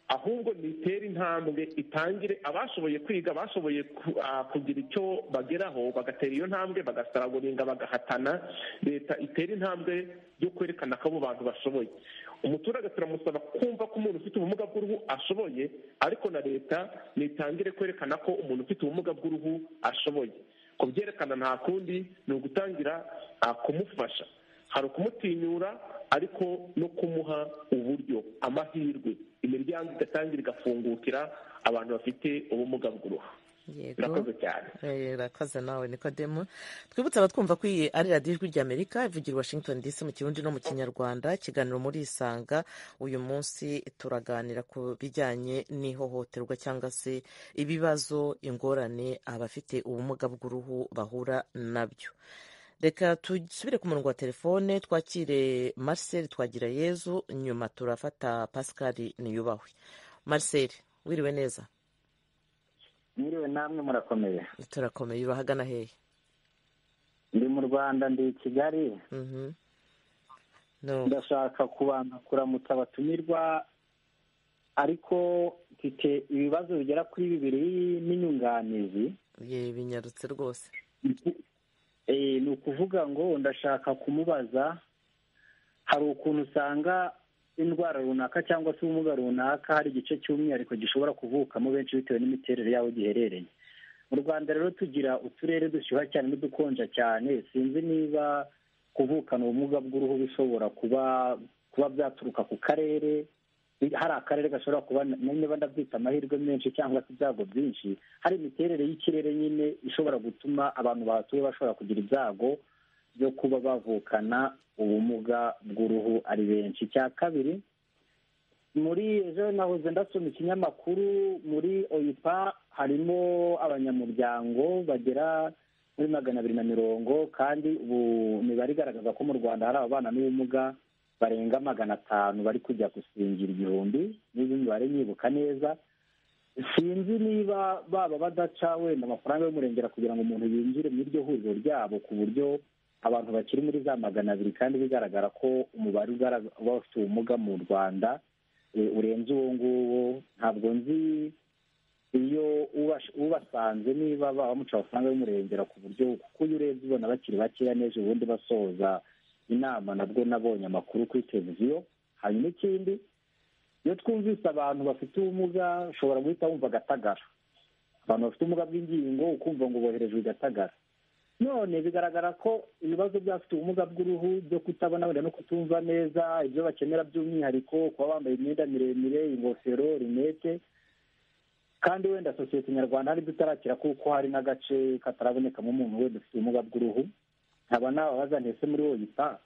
ahubwo nitera intambwe itangire abashoboye kwiga bashoboye kugira icyo bageraho bagatera iyo ntambwe bagasaraguringa bagahatana leta itera intambwe yo kwerekana ko abo bantu bashoboye. Umuturage turamusaba kumva ko umuntu ufite ubumuga bw'uruhu ashoboye, ariko na leta nitangire kwerekana ko umuntu ufite ubumuga bw'uruhu ashoboye. Kubyerekana nta kundi ni ugutangira kumufasha, hari ukumutinyura ariko no kumuha uburyo, amahirwe, imiryango igatangira igafungukira abantu bafite ubumuga bw'uruhu. Yego, urakoze nawe Nikodemu. Twibutse abatwumva ko iyi ari radiyo ijwi ry'Amerika ivugira Washington D C mu Kirundi no mu Kinyarwanda. Ikiganiro muri Isanga, uyu munsi turaganira ku bijyanye n'ihohoterwa cyangwa se ibibazo, ingorane abafite ubumuga bw'uruhu bahura nabyo. Reka tusubire ku murongo wa telefone twakire Marcel Twagirayezu, nyuma turafata Pascal Niyubahwe. Marcel, wiriwe neza? Mwiriwe namwe, murakomeye? Turakomeye. Urahagana hehe? Ndi mu Rwanda, ndi i Kigali. Mhm. No. Ndashaka kubanza kuramutsa abatumirwa, ariko mfite ibibazo bigera kuri bibiri n'inyunganizi. Ye binyarutse rwose. Eh, ni ukuvuga ngo ndashaka kumubaza, hari ukuntu usanga indwara runaka cyangwa se ubumuga runaka hari igice cy'umwihariko gishobora kuvukamo benshi bitewe n'imiterere yaho giherereye. Mu Rwanda rero tugira uturere dushyuha cyane n'udukonja cyane. Sinzi niba kuvukana ubumuga bw'uruhu bishobora kuba kuba byaturuka ku karere, hari akarere gashobora kuba niba ndabyita amahirwe menshi cyangwa se ibyago byinshi, hari imiterere y'ikirere nyine ishobora gutuma abantu bahatuye bashobora kugira ibyago byo kuba bavukana ubumuga bw'uruhu ari benshi. Cya kabiri, muri ejo nahoze ndasoma ikinyamakuru, muri oyipa harimo abanyamuryango bagera muri magana abiri na mirongo, kandi ubu imibare igaragaza ko mu Rwanda hari ababana n'ubumuga barenga magana atanu bari kujya gusingira igihumbi, niba imibare nyibuka neza. Sinzi niba baba badaca wenda amafaranga y'umurengera kugira ngo umuntu yinjire muri iryo huriro ryabo, ku buryo abantu bakiri muri za magana abiri, kandi bigaragara ko umubare w'abafite ubumuga mu Rwanda urenze uwo nguwo. Ntabwo nzi iyo ubasanze niba bamuca amafaranga y'umurengera ku buryo, kuko iyo urebye ubona bakiri bakeya neza, ubundi basoza inama nabwo nabonye amakuru kuri televiziyo. Hanyuma ikindi, iyo twumvise abantu bafite ubumuga ushobora guhita wumva Gatagara, abantu bafite ubumuga bw'ingingo ukumva ngo boherejwe i Gatagara. None bigaragara ko ibibazo by'abafite ubumuga bw'uruhu byo kutabona wenda no kutumva neza ibyo bakenera, by'umwihariko kuba bambaye imyenda miremire, ingofero, rinete, kandi wenda sosiyete nyarwanda hari dutarakira kuko hari n'agace katarabonekamo umuntu wenda ufite ubumuga bw'uruhu. Nkaba nababaza ntese muri oyipa,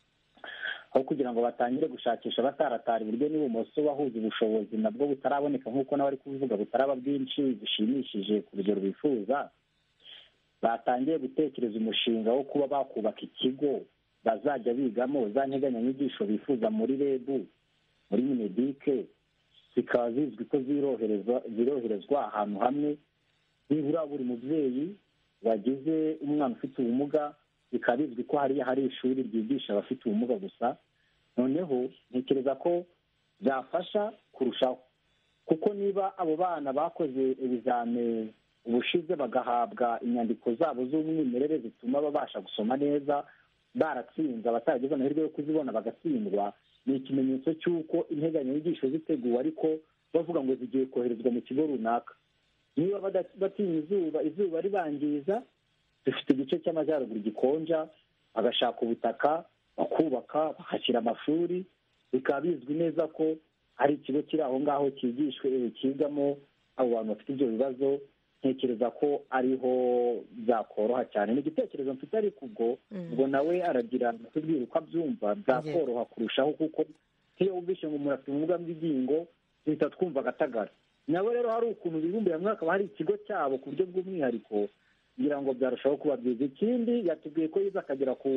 aho kugira ngo batangire gushakisha bataratara iburyo n'ibumoso bahuza ubushobozi nabwo butaraboneka nk'uko n'abari kubivuga butaraba bwinshi bushimishije ku rugero bifuza, batangiye gutekereza umushinga wo kuba bakubaka ikigo bazajya bigamo za nteganyanyigisho bifuza muri rebu, muri minedike, zikaba zizwi ko ziroherezwa ziroherezwa ahantu hamwe. Nibura buri mubyeyi wagize umwana ufite ubumuga bikaba bizwi ko hariya hari ishuri ryigisha abafite ubumuga gusa. Noneho ntekereza ko byafasha kurushaho, kuko niba abo bana bakoze ibizame ubushize bagahabwa inyandiko zabo z'umwimerere zituma babasha gusoma neza, baratsinze, abataragize amahirwe yo kuzibona bagatsindwa, ni ikimenyetso cy'uko integanyanyigisho ziteguwe ariko bavuga ngo zigiye koherezwa mu kigo runaka. Niba batinya izuba, izuba ribangiza, dufite igice cy'amajyaruguru gikonja, bagashaka ubutaka bakubaka bahashyira amashuri, bikaba bizwi neza ko hari ikigo kiri aho ngaho cyigishwe kigamo abo bantu bafite ibyo bibazo. Ntekereza ko ariho byakoroha cyane. Ni igitekerezo mfite, ariko ubwo ubwo nawe aragira atubwira uko abyumva, byakoroha kurushaho, kuko nk'iyo wumvishe ngo umuntu afite ubumuga bw'ingingo duhita twumva Gatagara. Nabo rero hari ukuntu bibumbiye hamwe hakaba hari ikigo cyabo ku buryo bw'umwihariko, kugira ngo byarushaho kuba byiza. Ikindi yatubwiye ko yiza akagera ku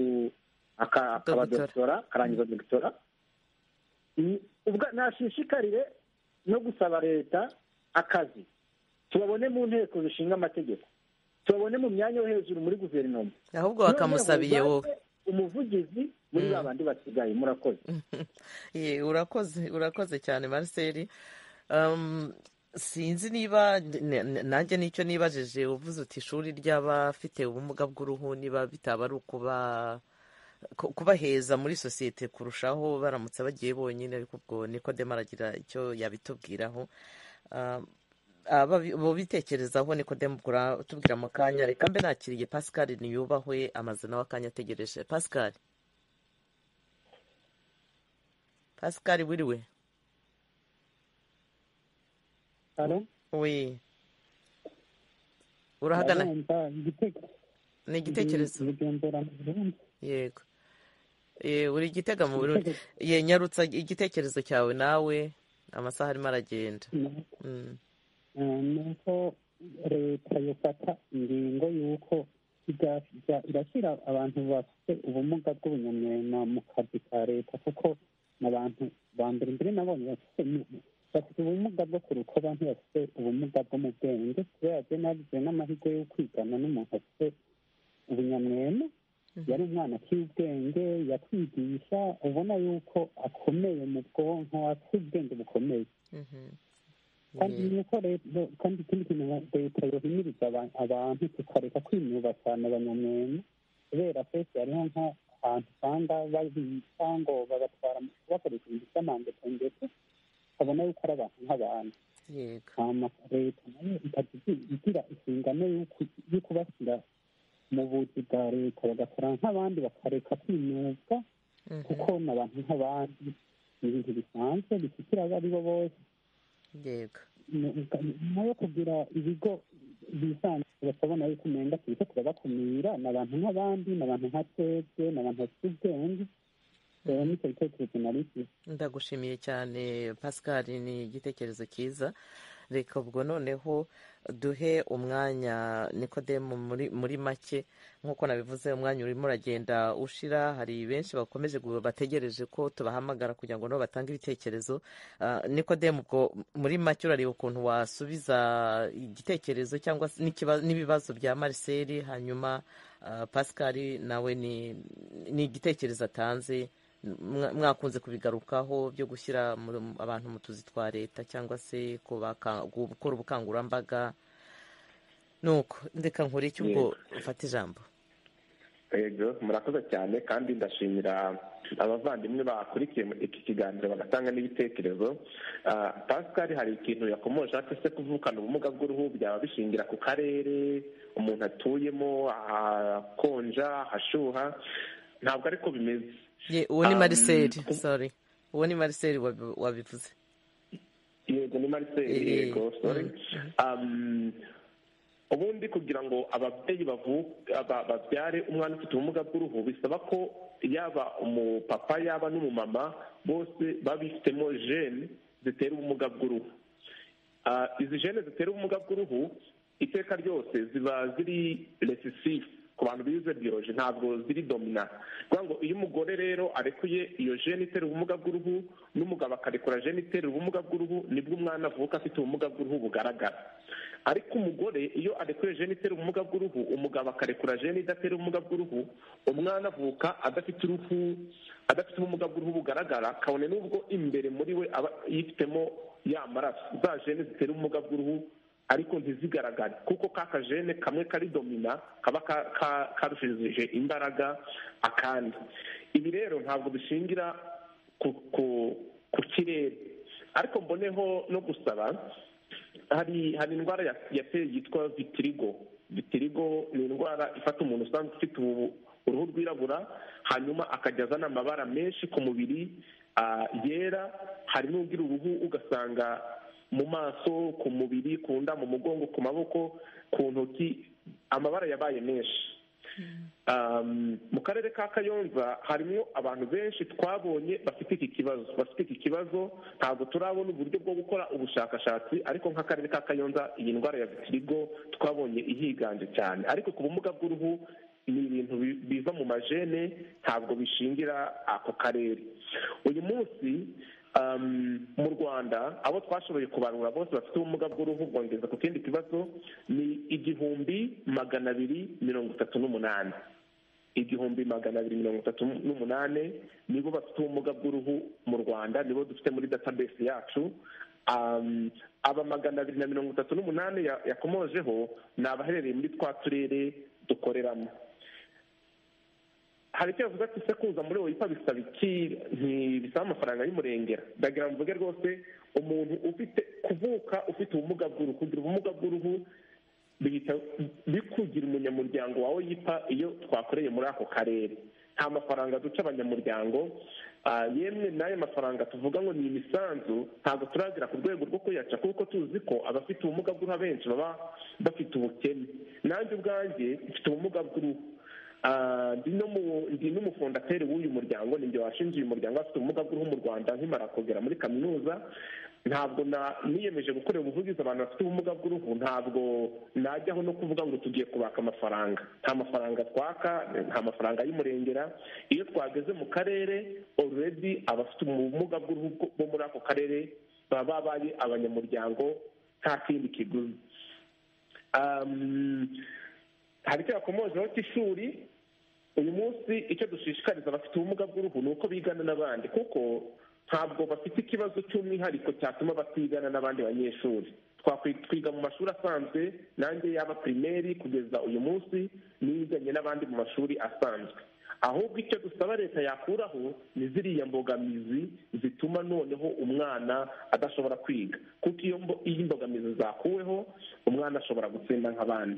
akaba dogitora, akarangiza dogitora. Ubwo nashishikarire no gusaba leta akazi, tubabone mu nteko zishinga amategeko, tubabone mu myanya yo hejuru muri guverinoma, ahubwo bakamusabiye wowe umuvugizi muri ba bandi basigaye. Murakoze. Ye, urakoze urakoze cyane Marcel. sinzi niba nanjye nicyo nibajije uvuze uti ishuri ry'abafite ubumuga bw'uruhu niba bitaba ari ukuba kubaheza muri sosiyete kurushaho baramutse bagiye bonyine, ariko ubwo Nikodemu aragira icyo yabitubwiraho. abo bitekerezaho Nikodemu tubwira mu kanya. Reka mbe nakiriye Pascal Niyubahwe amaze nawe akanya ategereje. Pascal Pascal wiriwe? Alo? Oui. Urahagana? Ni igitekerezo. Yego. Eh, uri Gitega mu Burundi. Ye nyarutsa igitekerezo cyawe nawe, amasaha arimo aragenda. Mm. Nuko leta yofata ingingo y'uko irashyira abantu bafite ubumuga bw'ubunyamwema mu kazi ka leta, kuko n'abantu ba mbere mbere nabonye bafite ubumuga bwo kuruta abantu bafite ubumuga bwo mu bwenge, kubera ko nagize n'amahirwe yo kwigana n'umuntu afite ubunyamwema. Yari umwana aciye ubwenge, yatwigisha, ubona yuko akomeye mu bwonko, afite ubwenge bukomeye. kandi nuko kandi ikindi kintu leta yohimiriza abantu tukareka kwimyuba cyane abanyamwema, kubera twese hariho nk'ahantu usanga babita ngo babatwara bakoresha ibintu by'amandeko ndetse ukabona yuko ari abantu nk'abantu. Leta nayo igira inshingano yo kubashyira mu buzi bwa leta bagakora nk'abandi, bakareka kwimyuka kuko n'abantu nk'abandi ni ibintu bisanzwe bifitira abo ari bo bose. Yego. Nayo kugira ibigo bisanzwe bakabona yuko umenga turiko turabakumira, n'abantu nk'abandi, n'abantu nka twebwe, n'abantu bafite ubwenge. Nicyo gitekerezo nariki. Ndagushimiye cyane Pascal, ni igitekerezo cyiza. Reka ubwo noneho duhe umwanya Nikodemu muri muri make. Nk'uko nabivuze, umwanya urimo uragenda ushira, hari benshi bakomeje bategereje ko tubahamagara kugira ngo nabo batange ibitekerezo. uh, Nikodemu ubwo muri make urareba ukuntu wasubiza igitekerezo cyangwa n'ibibazo bya Marcel, hanyuma uh, Pascal nawe ni ni igitekerezo atanze mwakunze kubigarukaho byo gushyira abantu mu tuzi twa leta cyangwa se gukora ubukangurambaga. Nuko ndeka nkore icyo ubwo ufata ijambo. Yego, murakoze cyane kandi ndashimira abavandimwe bakurikiye iki kiganiro bagatanga n'ibitekerezo. Pascal hari ikintu yakomoje ati se kuvukana ubumuga bw'uruhu byaba bishingira ku karere umuntu atuyemo, ahakonja, ahashuha. Ntabwo ariko bimeze. Ye, uwo ni Marcel, sorry. Uwo ni Marcel wabivuze. Yego, ni Marcel, yego, sorry. Um, ubundi kugira ngo ababyeyi babyare umwana ufite ubumuga bw'uruhu bisaba ko yaba umupapa yaba n'umumama bose babifitemo gene zitera ubumuga bw'uruhu. Izi gene zitera ubumuga bw'uruhu iteka ryose ziba ziri recessive. Ku bantu bize biology ntabwo ziri dominant. Kugira ngo iyo umugore rero arekuye iyo gene itera ubumuga bw'uruhu n'umugabo akarekura gene itera ubumuga bw'uruhu, nibwo umwana avuka afite ubumuga bw'uruhu bugaragara. Ariko umugore iyo arekuye gene itera ubumuga bw'uruhu, umugabo akarekura gene idatera ubumuga bw'uruhu, umwana avuka adafite uruhu adafite ubumuga bw'uruhu bugaragara, kabone n'ubwo imbere muri we aba yifitemo ya maraso za gene zitera ubumuga bw'uruhu ariko ntizigaragare, kuko ka kajene kamwe kari domina kaba karushije imbaraga akandi. Ibi rero ntabwo bishingira ku ku kirere, ariko mboneho no gusaba, hari hari indwara yateye yitwa vitiligo. Vitiligo ni indwara ifata umuntu usanzwe ufite uruhu rwirabura, hanyuma akajya azana amabara menshi ku mubiri yera. Hari n'ugira uruhu ugasanga mu maso, ku mubiri, ku nda, mu mugongo, ku maboko, ku ntoki, amabara yabaye menshi. Mu karere ka Kayonza harimo abantu benshi twabonye bafite iki kibazo bafite iki kibazo ntabwo turabona uburyo bwo gukora ubushakashatsi, ariko nk'akarere ka Kayonza iyi ndwara ya vitiligo twabonye ihiganje cyane. Ariko ku bumuga bw'uruhu ni ibintu biva mu majene, ntabwo bishingira ako karere. Uyu munsi mu Rwanda abo twashoboye kubarura bose bafite ubumuga bw'uruhu bwongeza ku kindi kibazo ni igihumbi magana abiri mirongo itatu n'umunani. Igihumbi magana abiri mirongo itatu n'umunani nibo bafite ubumuga bw'uruhu mu Rwanda, nibo dufite muri database yacu. aba magana abiri na mirongo itatu n'umunani yakomojeho ni abaherereye muri twa turere dukoreramo. hari icyo yavuze ati se kuza muri oyipa bisaba iki, ntibisaba amafaranga y'umurengera. ndagira mvuge rwose umuntu ufite kuvuka ufite ubumuga bw'uruhu, kugira ubumuga bw'uruhu bihita bikugira umunyamuryango wa oyipa iyo twakoreye muri ako karere. nta mafaranga duca abanyamuryango, yemwe n'ayo mafaranga tuvuga ngo ni imisanzu ntabwo turagera ku rwego rwo kuyaca, kuko tuzi ko abafite ubumuga bw'uruhu abenshi baba bafite ubukene. nanjye ubwanjye mfite ubumuga bw'uruhu, ndi n'umufondateri w'uyu muryango, ninjye washinze uyu muryango afite ubumuga bw'uruhu mu Rwanda nkimara kugera muri kaminuza. ntabwo niyemeje gukorera ubuvugizi abantu bafite ubumuga bw'uruhu, ntabwo najyaho no kuvuga ngo tugiye kubaka amafaranga. nta mafaranga twaka, nta mafaranga y'umurengera. iyo twageze mu karere already abafite ubumuga bw'uruhu bo muri ako karere baba babaye abanyamuryango nta kindi kiguzi. hari icyo yakomojeho cy'ishuri. uyu munsi icyo dushishikariza abafite ubumuga bw'uruhu ni uko bigana n'abandi, kuko ntabwo bafite ikibazo cy'umwihariko cyatuma batigana n'abandi banyeshuri. twiga mu mashuri asanzwe, nanjye yaba pirimeri kugeza uyu munsi niganye n'abandi mu mashuri asanzwe. ahubwo icyo dusaba leta yakuraho ni ziriya mbogamizi zituma noneho umwana adashobora kwiga, kuko iyo imbogamizi zakuweho umwana ashobora gutsinda nk'abandi.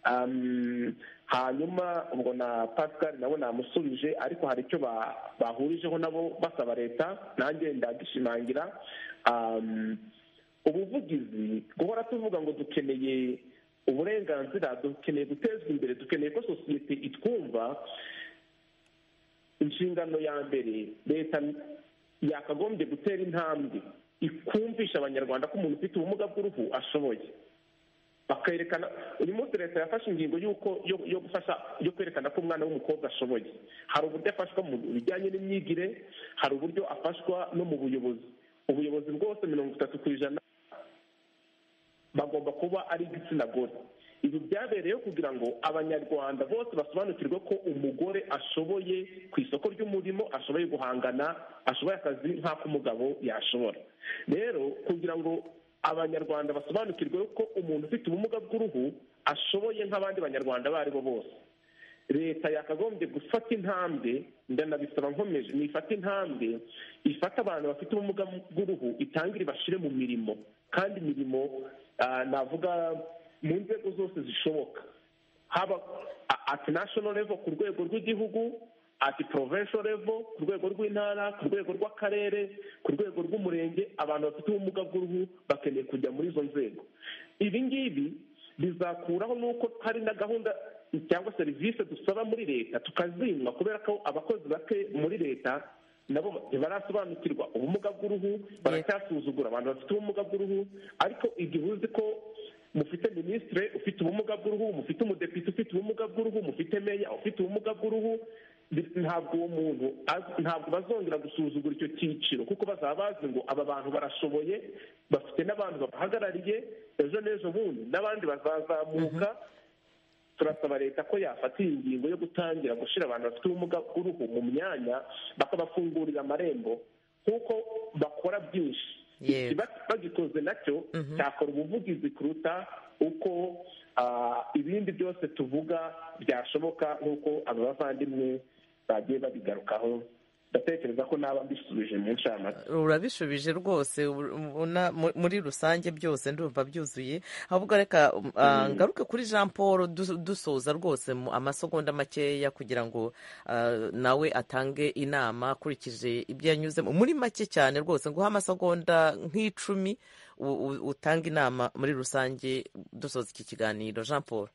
hanyuma ubwo na Pascal nawe namusubije, ariko hari icyo bahurijeho nabo basaba leta, nanjye ndagishimangira. ubuvugizi guhora tuvuga ngo dukeneye uburenganzira, dukeneye gutezwa imbere, dukeneye ko sosiyete itwumva. inshingano ya mbere leta yakagombye gutera intambwe ikumvisha abanyarwanda ko umuntu ufite ubumuga bw'uruhu ashoboye, bakerekana. uyu munsi leta yafashe ingingo y'uko yo gufasha yo kwerekana ko umwana w'umukobwa ashoboye. hari uburyo afashwa mu bijyanye n'imyigire, hari uburyo afashwa no mu buyobozi. ubuyobozi bwose mirongo itatu ku ijana bagomba kuba ari igitsina gore. ibi byabereyeho kugira ngo abanyarwanda bose basobanukirwe ko umugore ashoboye ku isoko ry'umurimo, ashoboye guhangana, ashoboye akazi nk'ak'umugabo yashobora. rero kugira ngo abanyarwanda basobanukirwe ko umuntu ufite ubumuga bw'uruhu ashoboye nk'abandi banyarwanda abo ari bo bose, leta yakagombye gufata intambwe, ndanabisaba nkomeje, nifata intambwe ifata abantu bafite ubumuga bw'uruhu itangire bashyire mu mirimo, kandi imirimo navuga mu nzego zose zishoboka, haba at national level ku rwego rw'igihugu, at provincial level ku rwego rw'intara, ku rwego rw'akarere, ku rwego rw'umurenge. abantu bafite ubumuga bw'uruhu bakeneye kujya muri izo nzego. ibi ngibi bizakuraho n'uko hari na gahunda cyangwa serivisi dusaba muri leta tukazimwa, kubera ko abakozi bake muri leta nabo ntibarasobanukirwa ubumuga bw'uruhu, baracyasuzugura abantu bafite ubumuga bw'uruhu. ariko igihe uzi ko mufite minisitiri ufite ubumuga bw'uruhu, mufite umudepite ufite ubumuga bw'uruhu, mufite meya ufite ubumuga bw'uruhu, ntabwo uwo muntu ntabwo bazongera gusuzugura icyo cyiciro, kuko bazaba bazi ngo aba bantu barashoboye, bafite n'abantu babahagarariye, ejo n'ejo bundi n'abandi bazazamuka. turasaba leta ko yafata iyi ngingo yo gutangira gushyira abantu bafite ubumuga bw'uruhu mu myanya, bakabafungurira amarembo nk'uko bakora byinshi. bagikoze nacyo cyakora ubuvugizi kuruta uko ibindi byose tuvuga byashoboka, nk'uko aba bavandimwe bagiye babigarukaho. ndatekereza ko naba mbisubije mu ncamake. urabishubije rwose, muri rusange byose ndumva byuzuye. ahubwo reka ngaruke kuri Jean Paul dusoza rwose amasegonda makeya kugira ngo nawe atange inama akurikije ibyo yanyuzemo muri make cyane rwose, nguha amasegonda nk'icumi utanga inama muri rusange dusoza iki kiganiro. Jean Paul.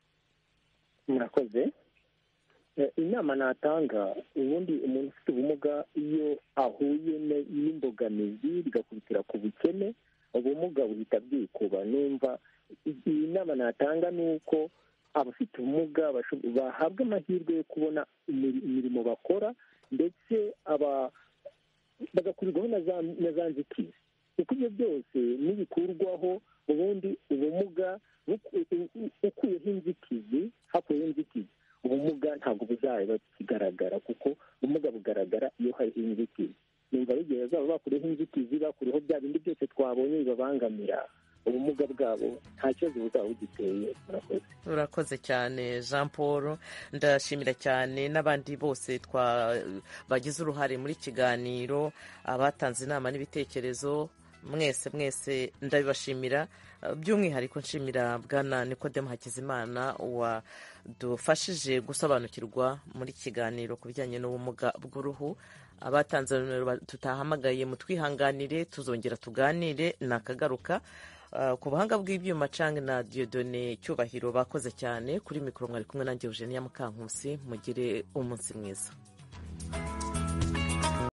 murakoze. inama natanga, ubundi umuntu ufite ubumuga iyo ahuye n'imbogamizi bigakubitira ku bukene, ubumuga buhita bwikuba. numva iyi nama natanga ni uko abafite ubumuga bahabwa amahirwe yo kubona imirimo bakora, ndetse bagakurirwaho na za nzitizi, kuko ibyo byose nibikurwaho ubundi ubumuga ukuyeho inzitizi, hakuyeho inzitizi ubumuga ntabwo buzaba kigaragara, kuko ubumuga bugaragara iyo hariho inzitizi. numva ari igihe bazaba bakureho inzitizi, bakureho bya bindi byose twabonye bibabangamira ubumuga bwabo, nta kibazo buzaba bugiteye. murakoze urakoze cyane Jean Paul, ndashimira cyane n'abandi bose twa bagize uruhare muri kiganiro, abatanze inama n'ibitekerezo, mwese mwese ndabibashimira, by'umwihariko nshimira bwana Nikodemu Hakizimana wadufashije gusobanukirwa muri kiganiro ku bijyanye n'ubumuga bw'uruhu. Abatanze nomero tutahamagaye mutwihanganire, tuzongera tuganire nakagaruka. Uh, ku buhanga bw'ibyuma Cange na Dieudonné Cyubahiro bakoze cyane, kuri mikoro mwari kumwe nanjye Eugenia Mukankusi. Mugire umunsi mwiza.